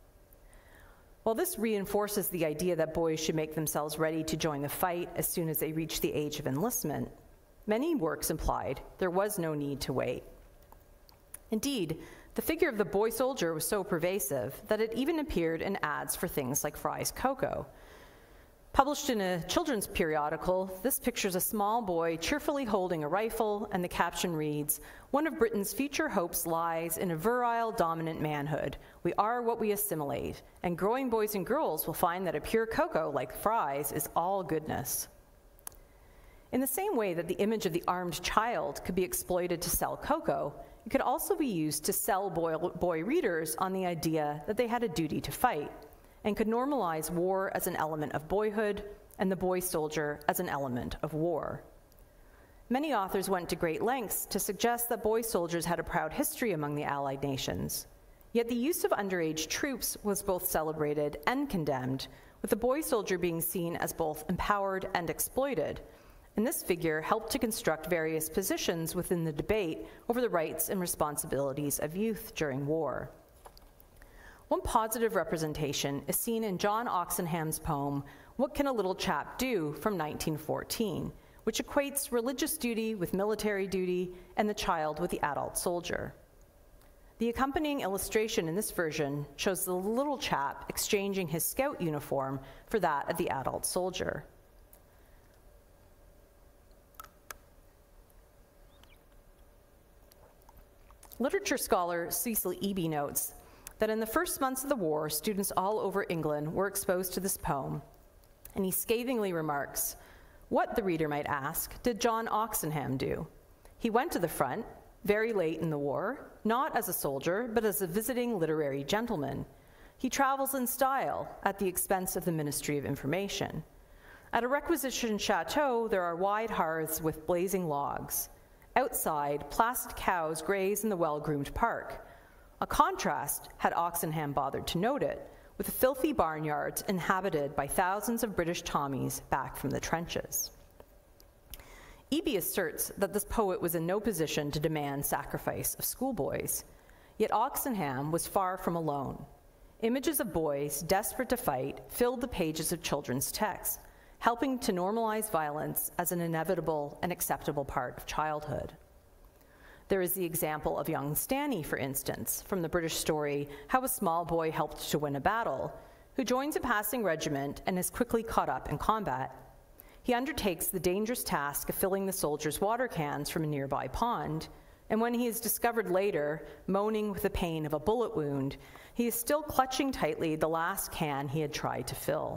While this reinforces the idea that boys should make themselves ready to join the fight as soon as they reach the age of enlistment, many works implied there was no need to wait. Indeed, the figure of the boy soldier was so pervasive that it even appeared in ads for things like Fry's Cocoa. Published in a children's periodical, this pictures a small boy cheerfully holding a rifle, and the caption reads, "One of Britain's future hopes lies in a virile, dominant manhood. We are what we assimilate, and growing boys and girls will find that a pure cocoa, like fries, is all goodness." In the same way that the image of the armed child could be exploited to sell cocoa, it could also be used to sell boy readers on the idea that they had a duty to fight, and could normalize war as an element of boyhood and the boy soldier as an element of war. Many authors went to great lengths to suggest that boy soldiers had a proud history among the Allied nations. Yet the use of underage troops was both celebrated and condemned, with the boy soldier being seen as both empowered and exploited. And this figure helped to construct various positions within the debate over the rights and responsibilities of youth during war. One positive representation is seen in John Oxenham's poem, "What Can a Little Chap Do?" from 1914, which equates religious duty with military duty and the child with the adult soldier. The accompanying illustration in this version shows the little chap exchanging his scout uniform for that of the adult soldier. Literature scholar Cecil Eby notes that in the first months of the war, students all over England were exposed to this poem, and he scathingly remarks, "What," the reader might ask, "did John Oxenham do? He went to the front, very late in the war, not as a soldier, but as a visiting literary gentleman. He travels in style, at the expense of the Ministry of Information. At a requisitioned chateau, there are wide hearths with blazing logs. Outside, placid cows graze in the well-groomed park. A contrast, had Oxenham bothered to note it, with the filthy barnyards inhabited by thousands of British Tommies back from the trenches." Eby asserts that this poet was in no position to demand sacrifice of schoolboys, yet Oxenham was far from alone. Images of boys desperate to fight filled the pages of children's texts, helping to normalize violence as an inevitable and acceptable part of childhood. There is the example of young Stanny, for instance, from the British story How a Small Boy Helped to Win a Battle, who joins a passing regiment and is quickly caught up in combat. He undertakes the dangerous task of filling the soldiers' water cans from a nearby pond, and when he is discovered later, moaning with the pain of a bullet wound, he is still clutching tightly the last can he had tried to fill.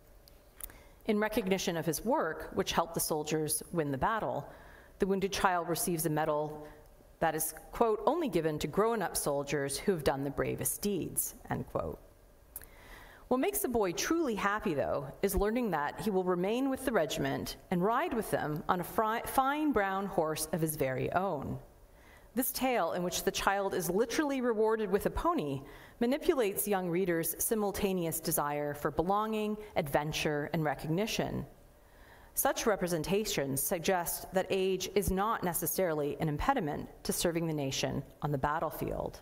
In recognition of his work, which helped the soldiers win the battle, the wounded child receives a medal that is, quote, "only given to grown-up soldiers who have done the bravest deeds," end quote. What makes the boy truly happy, though, is learning that he will remain with the regiment and ride with them on a fine brown horse of his very own. This tale, in which the child is literally rewarded with a pony, manipulates young readers' simultaneous desire for belonging, adventure, and recognition. Such representations suggest that age is not necessarily an impediment to serving the nation on the battlefield.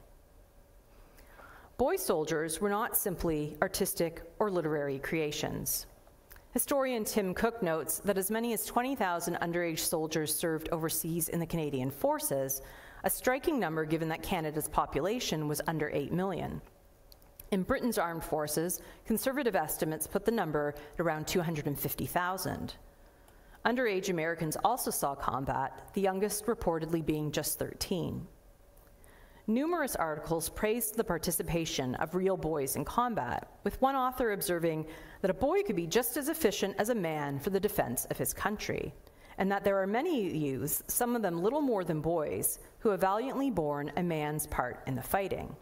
Boy soldiers were not simply artistic or literary creations. Historian Tim Cook notes that as many as 20,000 underage soldiers served overseas in the Canadian forces, a striking number given that Canada's population was under 8 million. In Britain's armed forces, conservative estimates put the number at around 250,000. Underage Americans also saw combat, the youngest reportedly being just 13. Numerous articles praised the participation of real boys in combat, with one author observing that a boy could be just as efficient as a man for the defense of his country, and that there are many youths, some of them little more than boys, who have valiantly borne a man's part in the fighting.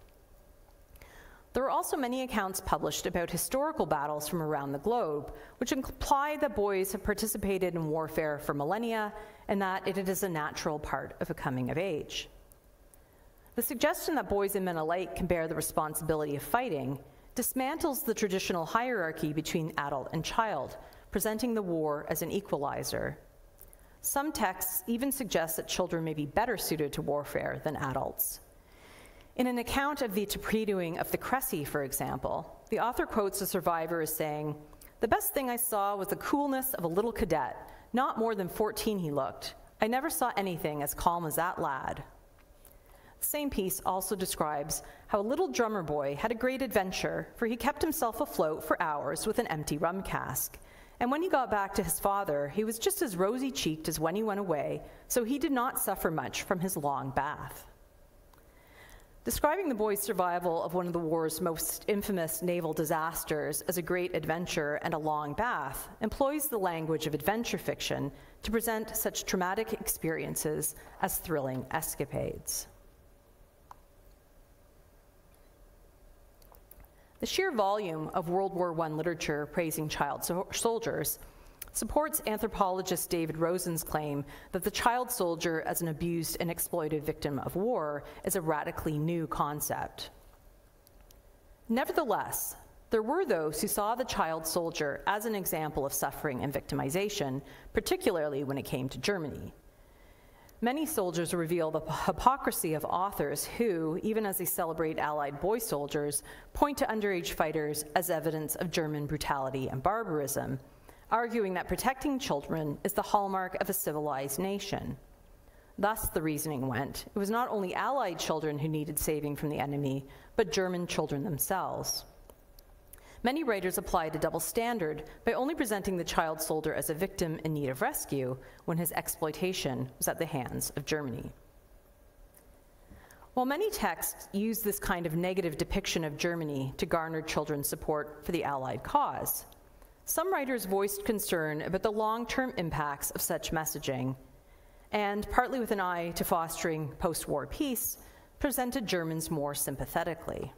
There are also many accounts published about historical battles from around the globe, which imply that boys have participated in warfare for millennia and that it is a natural part of a coming of age. The suggestion that boys and men alike can bear the responsibility of fighting dismantles the traditional hierarchy between adult and child, presenting the war as an equalizer. Some texts even suggest that children may be better suited to warfare than adults. In an account of the torpedoing of the Cressy, for example, the author quotes a survivor as saying, "The best thing I saw was the coolness of a little cadet. Not more than 14 he looked. I never saw anything as calm as that lad." The same piece also describes how a little drummer boy had a great adventure, for he kept himself afloat for hours with an empty rum cask, And when he got back to his father, he was just as rosy-cheeked as when he went away, so he did not suffer much from his long bath. Describing the boy's survival of one of the war's most infamous naval disasters as a great adventure and a long bath employs the language of adventure fiction to present such traumatic experiences as thrilling escapades. The sheer volume of World War I literature praising child soldiers supports anthropologist David Rosen's claim that the child soldier as an abused and exploited victim of war is a radically new concept. Nevertheless, there were those who saw the child soldier as an example of suffering and victimization, particularly when it came to Germany. Many soldiers reveal the hypocrisy of authors who, even as they celebrate Allied boy soldiers, point to underage fighters as evidence of German brutality and barbarism, arguing that protecting children is the hallmark of a civilized nation. Thus, the reasoning went, it was not only Allied children who needed saving from the enemy, but German children themselves. Many writers applied a double standard by only presenting the child soldier as a victim in need of rescue when his exploitation was at the hands of Germany. While many texts use this kind of negative depiction of Germany to garner children's support for the Allied cause, some writers voiced concern about the long-term impacts of such messaging, and partly with an eye to fostering post-war peace, presented Germans more sympathetically.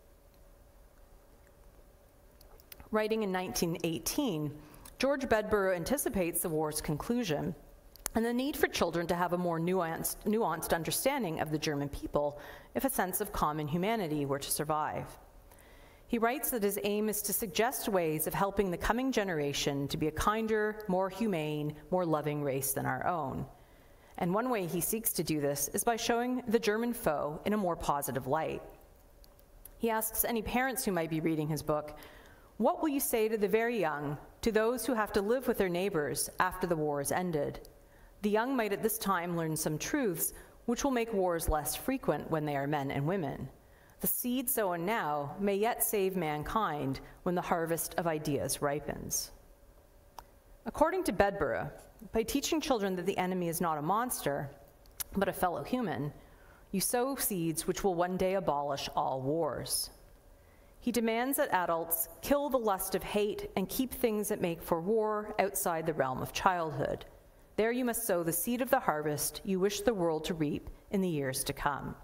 Writing in 1918, George Bedborough anticipates the war's conclusion and the need for children to have a more nuanced understanding of the German people if a sense of common humanity were to survive. He writes that his aim is to suggest ways of helping the coming generation to be a kinder, more humane, more loving race than our own. And one way he seeks to do this is by showing the German foe in a more positive light. He asks any parents who might be reading his book, "What will you say to the very young, to those who have to live with their neighbors after the war is ended? The young might at this time learn some truths which will make wars less frequent when they are men and women. The seed sown now may yet save mankind when the harvest of ideas ripens." According to Bedborough, by teaching children that the enemy is not a monster, but a fellow human, you sow seeds which will one day abolish all wars. He demands that adults kill the lust of hate and keep things that make for war outside the realm of childhood. There you must sow the seed of the harvest you wish the world to reap in the years to come.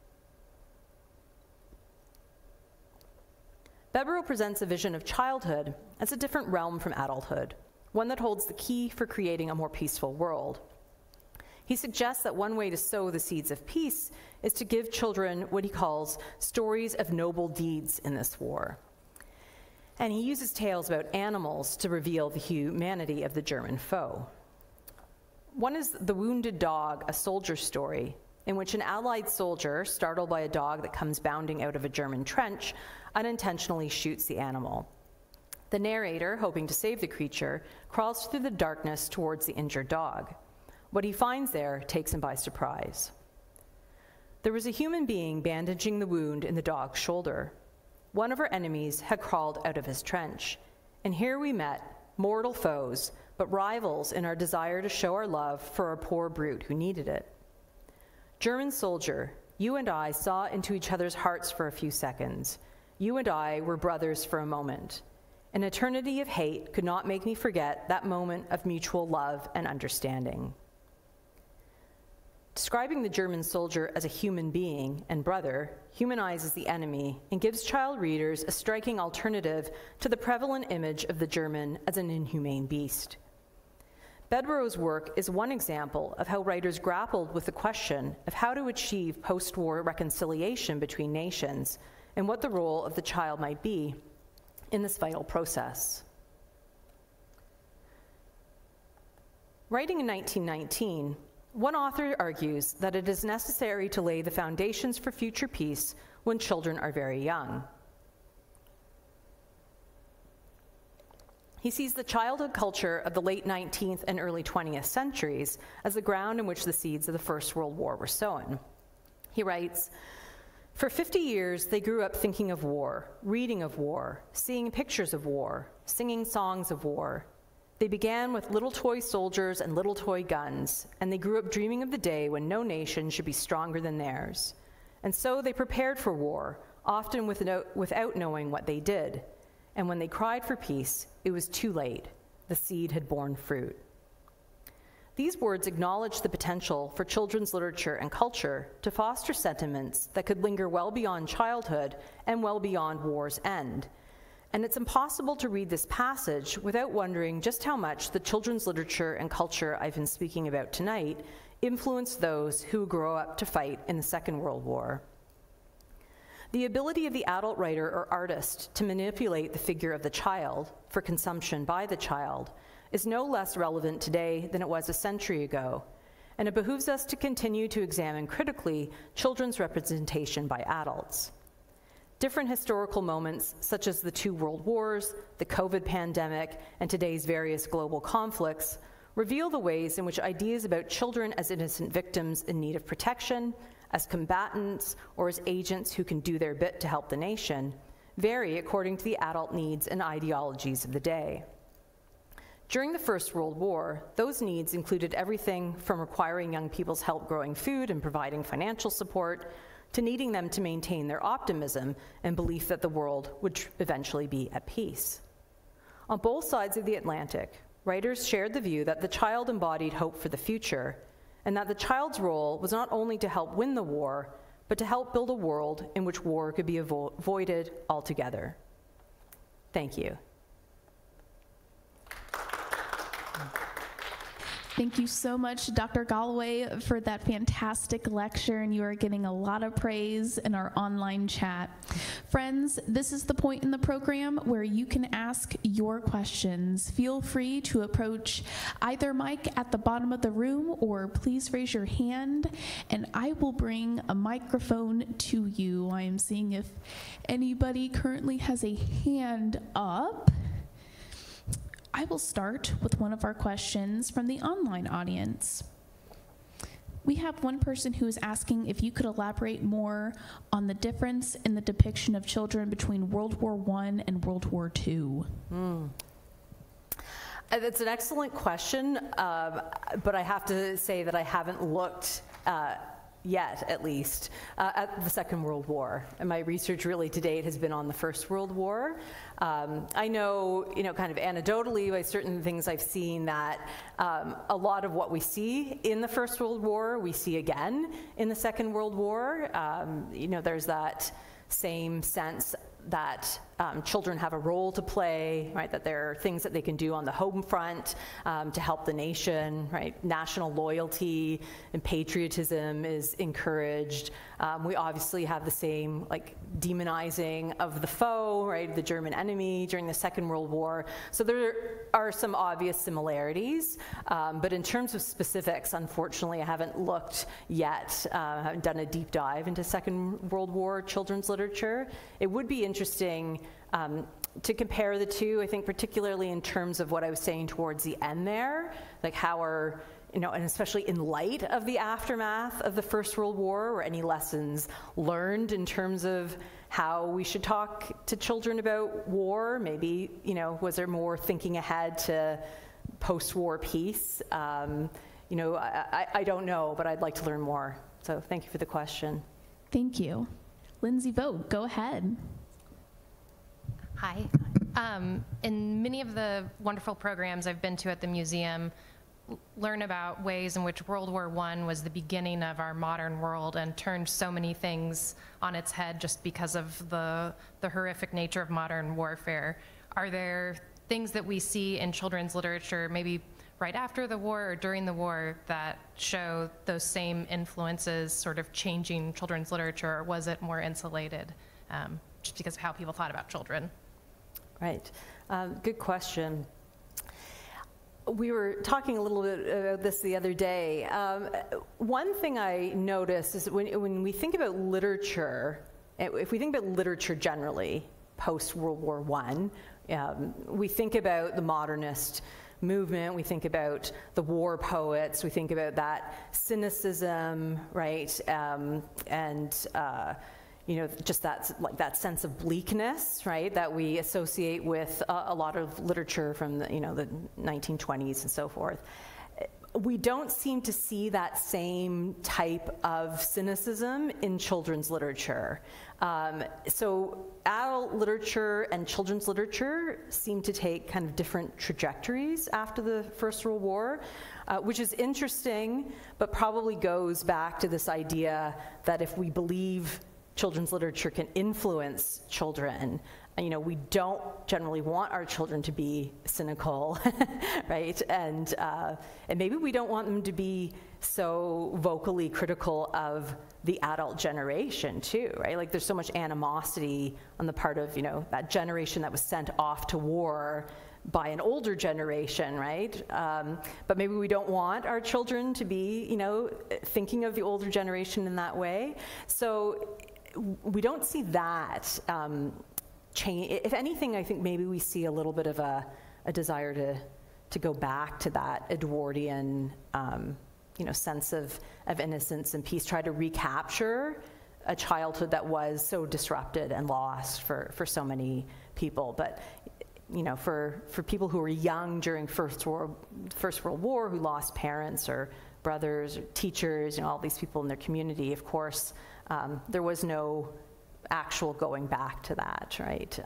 Bedborough presents a vision of childhood as a different realm from adulthood, one that holds the key for creating a more peaceful world. He suggests that one way to sow the seeds of peace is to give children what he calls stories of noble deeds in this war. And he uses tales about animals to reveal the humanity of the German foe. One is The Wounded Dog, a Soldier Story, in which an Allied soldier, startled by a dog that comes bounding out of a German trench, unintentionally shoots the animal. The narrator, hoping to save the creature, crawls through the darkness towards the injured dog. What he finds there takes him by surprise. There was a human being bandaging the wound in the dog's shoulder. One of our enemies had crawled out of his trench, and here we met, mortal foes, but rivals in our desire to show our love for a poor brute who needed it. German soldier, you and I saw into each other's hearts for a few seconds. You and I were brothers for a moment. An eternity of hate could not make me forget that moment of mutual love and understanding. Describing the German soldier as a human being and brother humanizes the enemy and gives child readers a striking alternative to the prevalent image of the German as an inhumane beast. Bedborough's work is one example of how writers grappled with the question of how to achieve post-war reconciliation between nations and what the role of the child might be in this vital process. Writing in 1919, one author argues that it is necessary to lay the foundations for future peace when children are very young. He sees the childhood culture of the late 19th and early 20th centuries as the ground in which the seeds of the First World War were sown. He writes, "For 50 years, they grew up thinking of war, reading of war, seeing pictures of war, singing songs of war. They began with little toy soldiers and little toy guns, and they grew up dreaming of the day when no nation should be stronger than theirs. And so they prepared for war, often without knowing what they did. And when they cried for peace, it was too late. The seed had borne fruit. These words acknowledge the potential for children's literature and culture to foster sentiments that could linger well beyond childhood and well beyond war's end. And it's impossible to read this passage without wondering just how much the children's literature and culture I've been speaking about tonight influenced those who grow up to fight in the Second World War. The ability of the adult writer or artist to manipulate the figure of the child for consumption by the child is no less relevant today than it was a century ago, and it behooves us to continue to examine critically children's representation by adults. Different historical moments, such as the 2 world wars, the COVID pandemic, and today's various global conflicts, reveal the ways in which ideas about children as innocent victims in need of protection, as combatants, or as agents who can do their bit to help the nation, vary according to the adult needs and ideologies of the day. During the First World War, those needs included everything from requiring young people's help growing food and providing financial support, to needing them to maintain their optimism and belief that the world would eventually be at peace. On both sides of the Atlantic, writers shared the view that the child embodied hope for the future, and that the child's role was not only to help win the war, but to help build a world in which war could be avoided altogether. Thank you. Thank you so much, Dr. Galway, for that fantastic lecture, and you are getting a lot of praise in our online chat. Friends, this is the point in the program where you can ask your questions. Feel free to approach either mic at the bottom of the room, or please raise your hand, and I will bring a microphone to you. I am seeing if anybody currently has a hand up. I will start with one of our questions from the online audience. We have one person who is asking if you could elaborate more on the difference in the depiction of children between World War I and World War II. That's an excellent question, but I have to say that I haven't looked yet, at least, at the Second World War. And my research really to date has been on the First World War. I know, kind of anecdotally by certain things I've seen that a lot of what we see in the First World War, we see again in the Second World War. There's that same sense that children have a role to play, right? That there are things that they can do on the home front to help the nation, right? National loyalty and patriotism is encouraged. We obviously have the same demonizing of the foe, right? The German enemy during the Second World War. So there are some obvious similarities, but in terms of specifics, unfortunately, I haven't looked yet. I haven't done a deep dive into Second World War children's literature. It would be interesting to compare the two, I think particularly in terms of what I was saying towards the end there, like how are, and especially in light of the aftermath of the First World War, or any lessons learned in terms of how we should talk to children about war. Maybe, was there more thinking ahead to post-war peace? I don't know, but I'd like to learn more. So thank you for the question. Thank you. Lindsay Vogt, go ahead. Hi. In many of the wonderful programs I've been to at the museum, learn about ways in which World War I was the beginning of our modern world and turned so many things on its head just because of the horrific nature of modern warfare. Are there things that we see in children's literature, maybe right after the war or during the war, that show those same influences sort of changing children's literature, or was it more insulated just because of how people thought about children? Right. Good question. We were talking a little bit about this the other day. One thing I noticed is when we think about literature, if we think about literature generally, post-World War I, we think about the modernist movement, we think about the war poets, we think about that cynicism, right? just that sense of bleakness, right, that we associate with a lot of literature from the 1920s and so forth. We don't seem to see that same type of cynicism in children's literature. So adult literature and children's literature seem to take kind of different trajectories after the First World War, which is interesting, but probably goes back to this idea that if we believe children's literature can influence children, we don't generally want our children to be cynical, right? And maybe we don't want them to be so vocally critical of the adult generation too, right? Like there's so much animosity on the part of, that generation that was sent off to war by an older generation, right? But maybe we don't want our children to be, thinking of the older generation in that way. So we don't see that change. If anything, I think maybe we see a little bit of a desire to go back to that Edwardian, sense of innocence and peace, try to recapture a childhood that was so disrupted and lost for so many people. But for people who were young during First World War, who lost parents or brothers or teachers, all these people in their community, of course, there was no actual going back to that, right?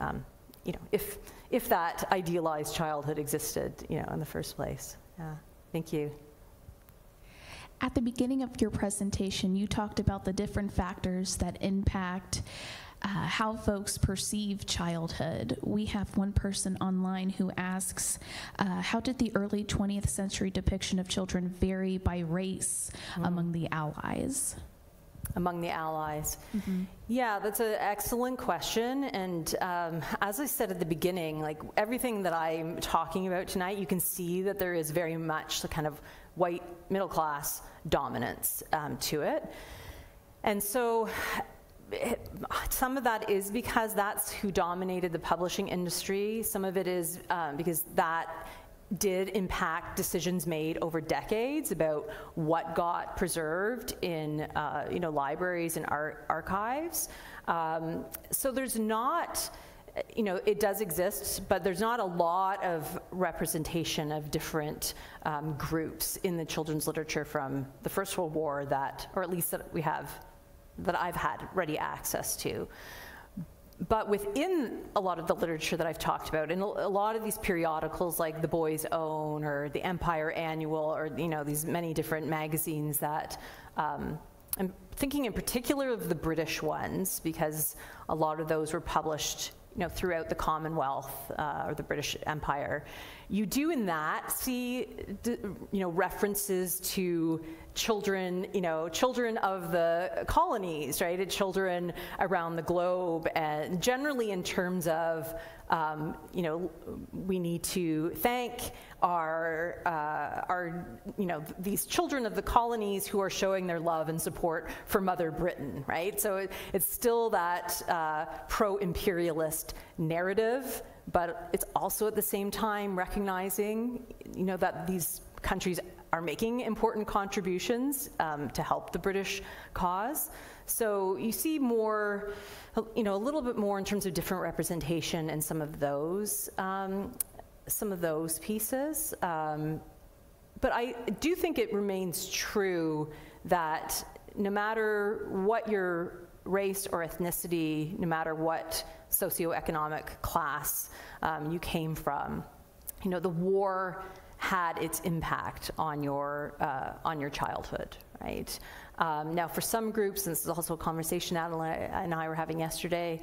If that idealized childhood existed, in the first place. Yeah. Thank you. At the beginning of your presentation, you talked about the different factors that impact how folks perceive childhood. We have one person online who asks, how did the early 20th century depiction of children vary by race among the Allies? Among the Allies. Mm-hmm. Yeah, that's an excellent question. And as I said at the beginning, like everything that I'm talking about tonight, you can see that there is very much the kind of white middle class dominance to it. And so some of that is because that's who dominated the publishing industry. Some of it is because that did impact decisions made over decades about what got preserved in libraries and archives. So there's not, it does exist, but there's not a lot of representation of different groups in the children's literature from the First World War or at least that I've had ready access to. But within a lot of the literature that I've talked about, and a lot of these periodicals like The Boy's Own or the Empire Annual, or these many different magazines that I'm thinking in particular of the British ones, because a lot of those were published throughout the Commonwealth or the British Empire. You do in that see references to children, children of the colonies, right? Children around the globe, and generally in terms of, we need to thank our these children of the colonies who are showing their love and support for Mother Britain, right? So it's still that pro-imperialist narrative, but it's also at the same time recognizing, that these countries are making important contributions to help the British cause. So you see more, a little bit more in terms of different representation in some of those pieces. But I do think it remains true that no matter what your race or ethnicity, no matter what socioeconomic class you came from, the war had its impact on your childhood, right? Now, for some groups, and this is also a conversation Adelaide and I were having yesterday,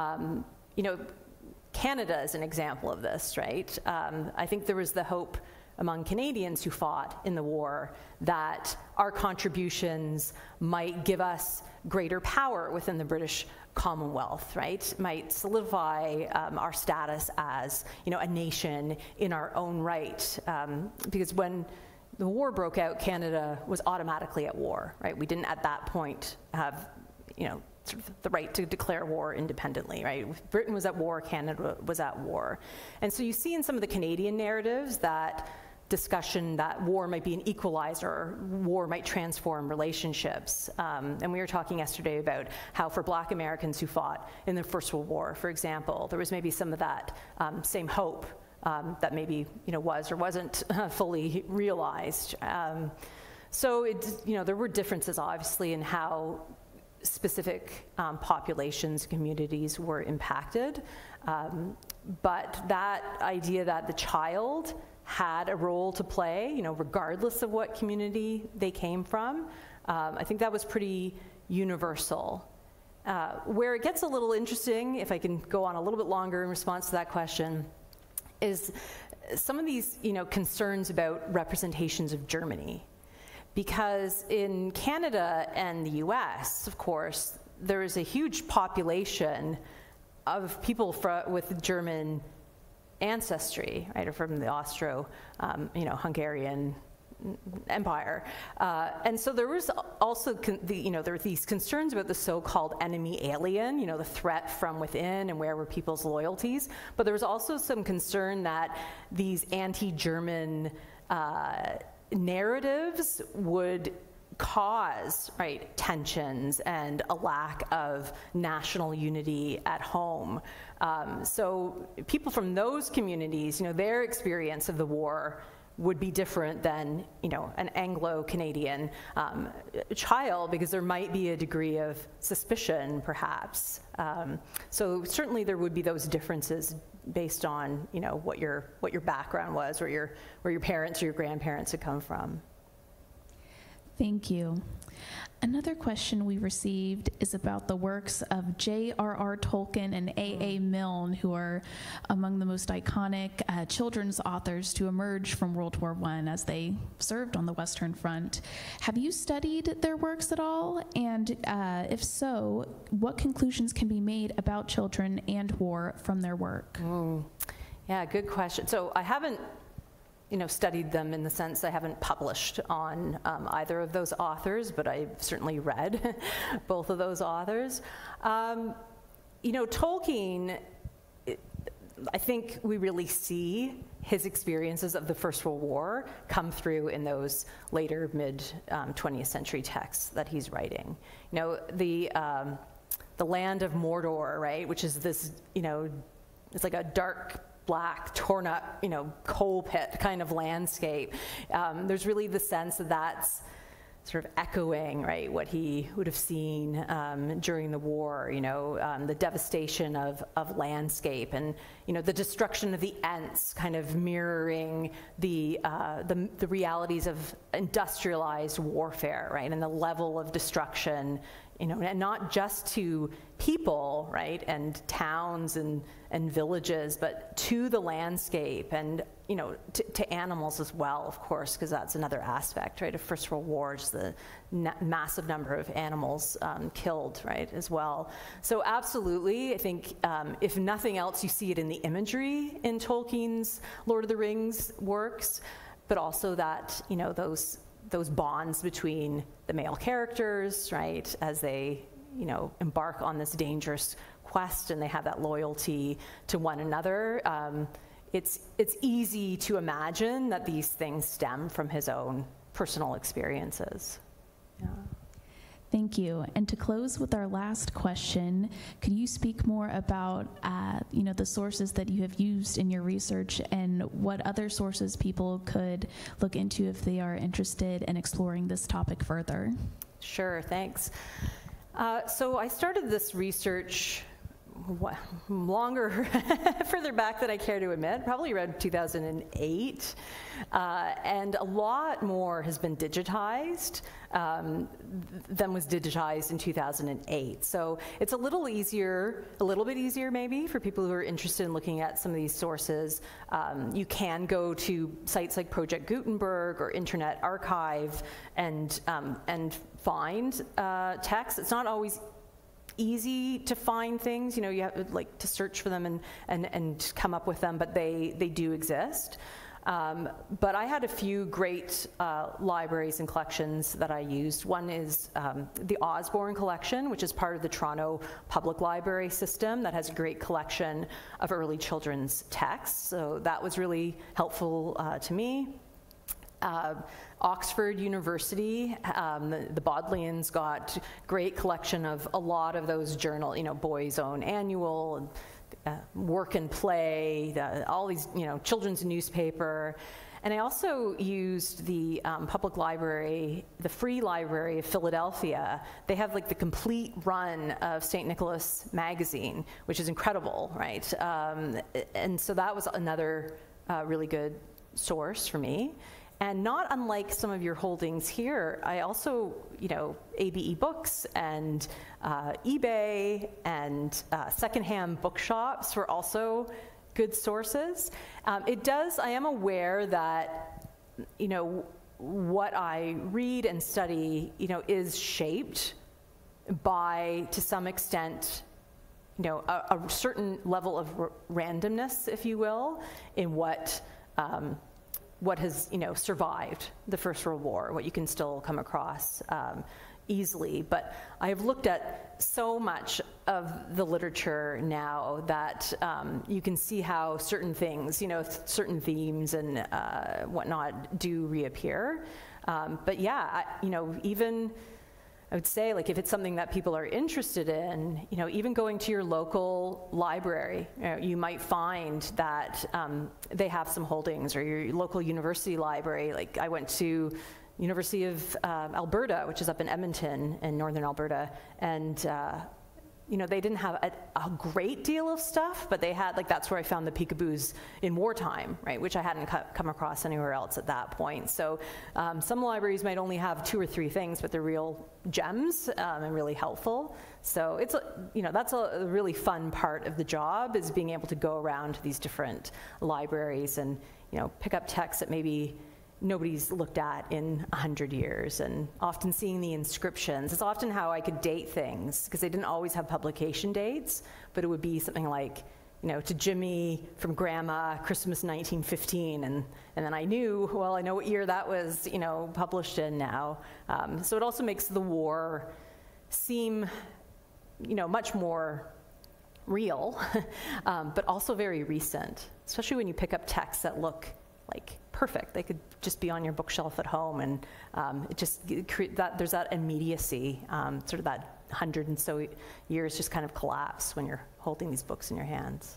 Canada is an example of this, right? I think there was the hope among Canadians who fought in the war that our contributions might give us greater power within the British Commonwealth, right? Might solidify our status as, a nation in our own right. Because when the war broke out, Canada was automatically at war, right? We didn't at that point have, sort of the right to declare war independently, right? Britain was at war, Canada was at war. And so you see in some of the Canadian narratives that discussion that war might be an equalizer, war might transform relationships. And we were talking yesterday about how for Black Americans who fought in the First World War, for example, there was maybe some of that same hope that maybe was or wasn't fully realized. So there were differences obviously in how specific populations, communities were impacted, but that idea that the child had a role to play, regardless of what community they came from, I think that was pretty universal. Where it gets a little interesting, if I can go on a little bit longer in response to that question, is some of these concerns about representations of Germany. Because in Canada and the US, of course, there is a huge population of people with German ancestry, right, or from the Hungarian Empire. And so there was also, there were these concerns about the so-called enemy alien, the threat from within and where were people's loyalties. But there was also some concern that these anti-German narratives would cause, right, tensions and a lack of national unity at home. So people from those communities, their experience of the war would be different than, an Anglo-Canadian child, because there might be a degree of suspicion, perhaps. So certainly there would be those differences based on, what your background was, where your parents or your grandparents had come from. Thank you. Another question we received is about the works of J.R.R. Tolkien and A.A. Milne, who are among the most iconic children's authors to emerge from World War I as they served on the Western Front. Have you studied their works at all? And if so, what conclusions can be made about children and war from their work? Yeah, good question. So I haven't studied them in the sense I haven't published on either of those authors, but I've certainly read both of those authors. Tolkien, I think we really see his experiences of the First World War come through in those later mid-20th century texts that he's writing. The land of Mordor, right, which is this, it's like a dark, black, torn up, coal pit kind of landscape. There's really the sense that that's sort of echoing, right, what he would have seen during the war, the devastation of landscape and, the destruction of the Ents kind of mirroring the realities of industrialized warfare, right, and the level of destruction, and not just to people, right, and towns and villages, but to the landscape and, to animals as well, of course, because that's another aspect, right, of First World War, just the massive number of animals killed, right, as well. So absolutely, I think if nothing else, you see it in the imagery in Tolkien's Lord of the Rings works, but also that, those bonds between the male characters, right, as they, embark on this dangerous quest and they have that loyalty to one another. It's easy to imagine that these things stem from his own personal experiences. Yeah. Thank you. And to close with our last question, could you speak more about, the sources that you have used in your research and what other sources people could look into if they are interested in exploring this topic further? Sure, thanks. So I started this research further back than I care to admit, probably around 2008. And a lot more has been digitized than was digitized in 2008. So it's a little bit easier maybe for people who are interested in looking at some of these sources. You can go to sites like Project Gutenberg or Internet Archive and find text. It's not always easy to find things, you have to search for them and come up with them, but they do exist. But I had a few great libraries and collections that I used. One is the Osborne collection, which is part of the Toronto Public Library system that has a great collection of early children's texts. So that was really helpful to me. Oxford University, the Bodleians got great collection of a lot of those journal, Boys' Own Annual, Work and Play, all these, children's newspaper. And I also used the public library, the Free Library of Philadelphia. They have like the complete run of St. Nicholas magazine, which is incredible, right? And so that was another really good source for me. And not unlike some of your holdings here, I also, ABE Books and eBay and secondhand bookshops were also good sources. I am aware that, what I read and study, is shaped by, to some extent, a certain level of randomness, if you will, in what has, survived the First World War, what you can still come across easily. But I have looked at so much of the literature now that you can see how certain things, certain themes and whatnot do reappear. But yeah, even I would say, like, if it's something that people are interested in, even going to your local library, you might find that they have some holdings, or your local university library. Like, I went to University of Alberta, which is up in Edmonton in northern Alberta, and they didn't have a great deal of stuff, but they had, like, that's where I found the peekaboos in wartime, right, which I hadn't come across anywhere else at that point. So some libraries might only have 2 or 3 things, but they're real gems and really helpful. So it's, that's a really fun part of the job, is being able to go around to these different libraries and, pick up texts that maybe nobody's looked at in 100 years, and often seeing the inscriptions. It's often how I could date things, because they didn't always have publication dates, but it would be something like, to Jimmy from Grandma, Christmas 1915, and then I knew, well, I know what year that was, published in now. So it also makes the war seem, much more real, but also very recent, especially when you pick up texts that look like perfect. They could just be on your bookshelf at home, and there's that immediacy, sort of that 100 and so years just kind of collapse when you're holding these books in your hands.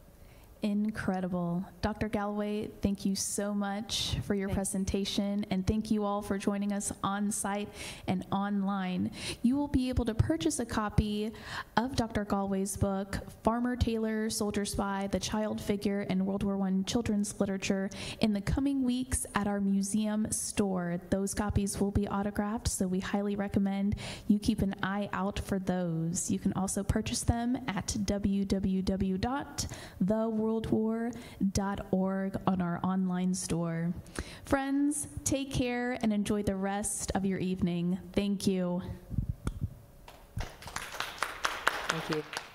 Incredible. Dr. Galway, thank you so much for your presentation, and thank you all for joining us on site and online. You will be able to purchase a copy of Dr. Galway's book, Farmer, Tailor, Soldier Spy, The Child Figure in World War I Children's Literature, in the coming weeks at our museum store. Those copies will be autographed, so we highly recommend you keep an eye out for those. You can also purchase them at www.theworldwar.org on our online store. Friends, take care and enjoy the rest of your evening. Thank you. Thank you.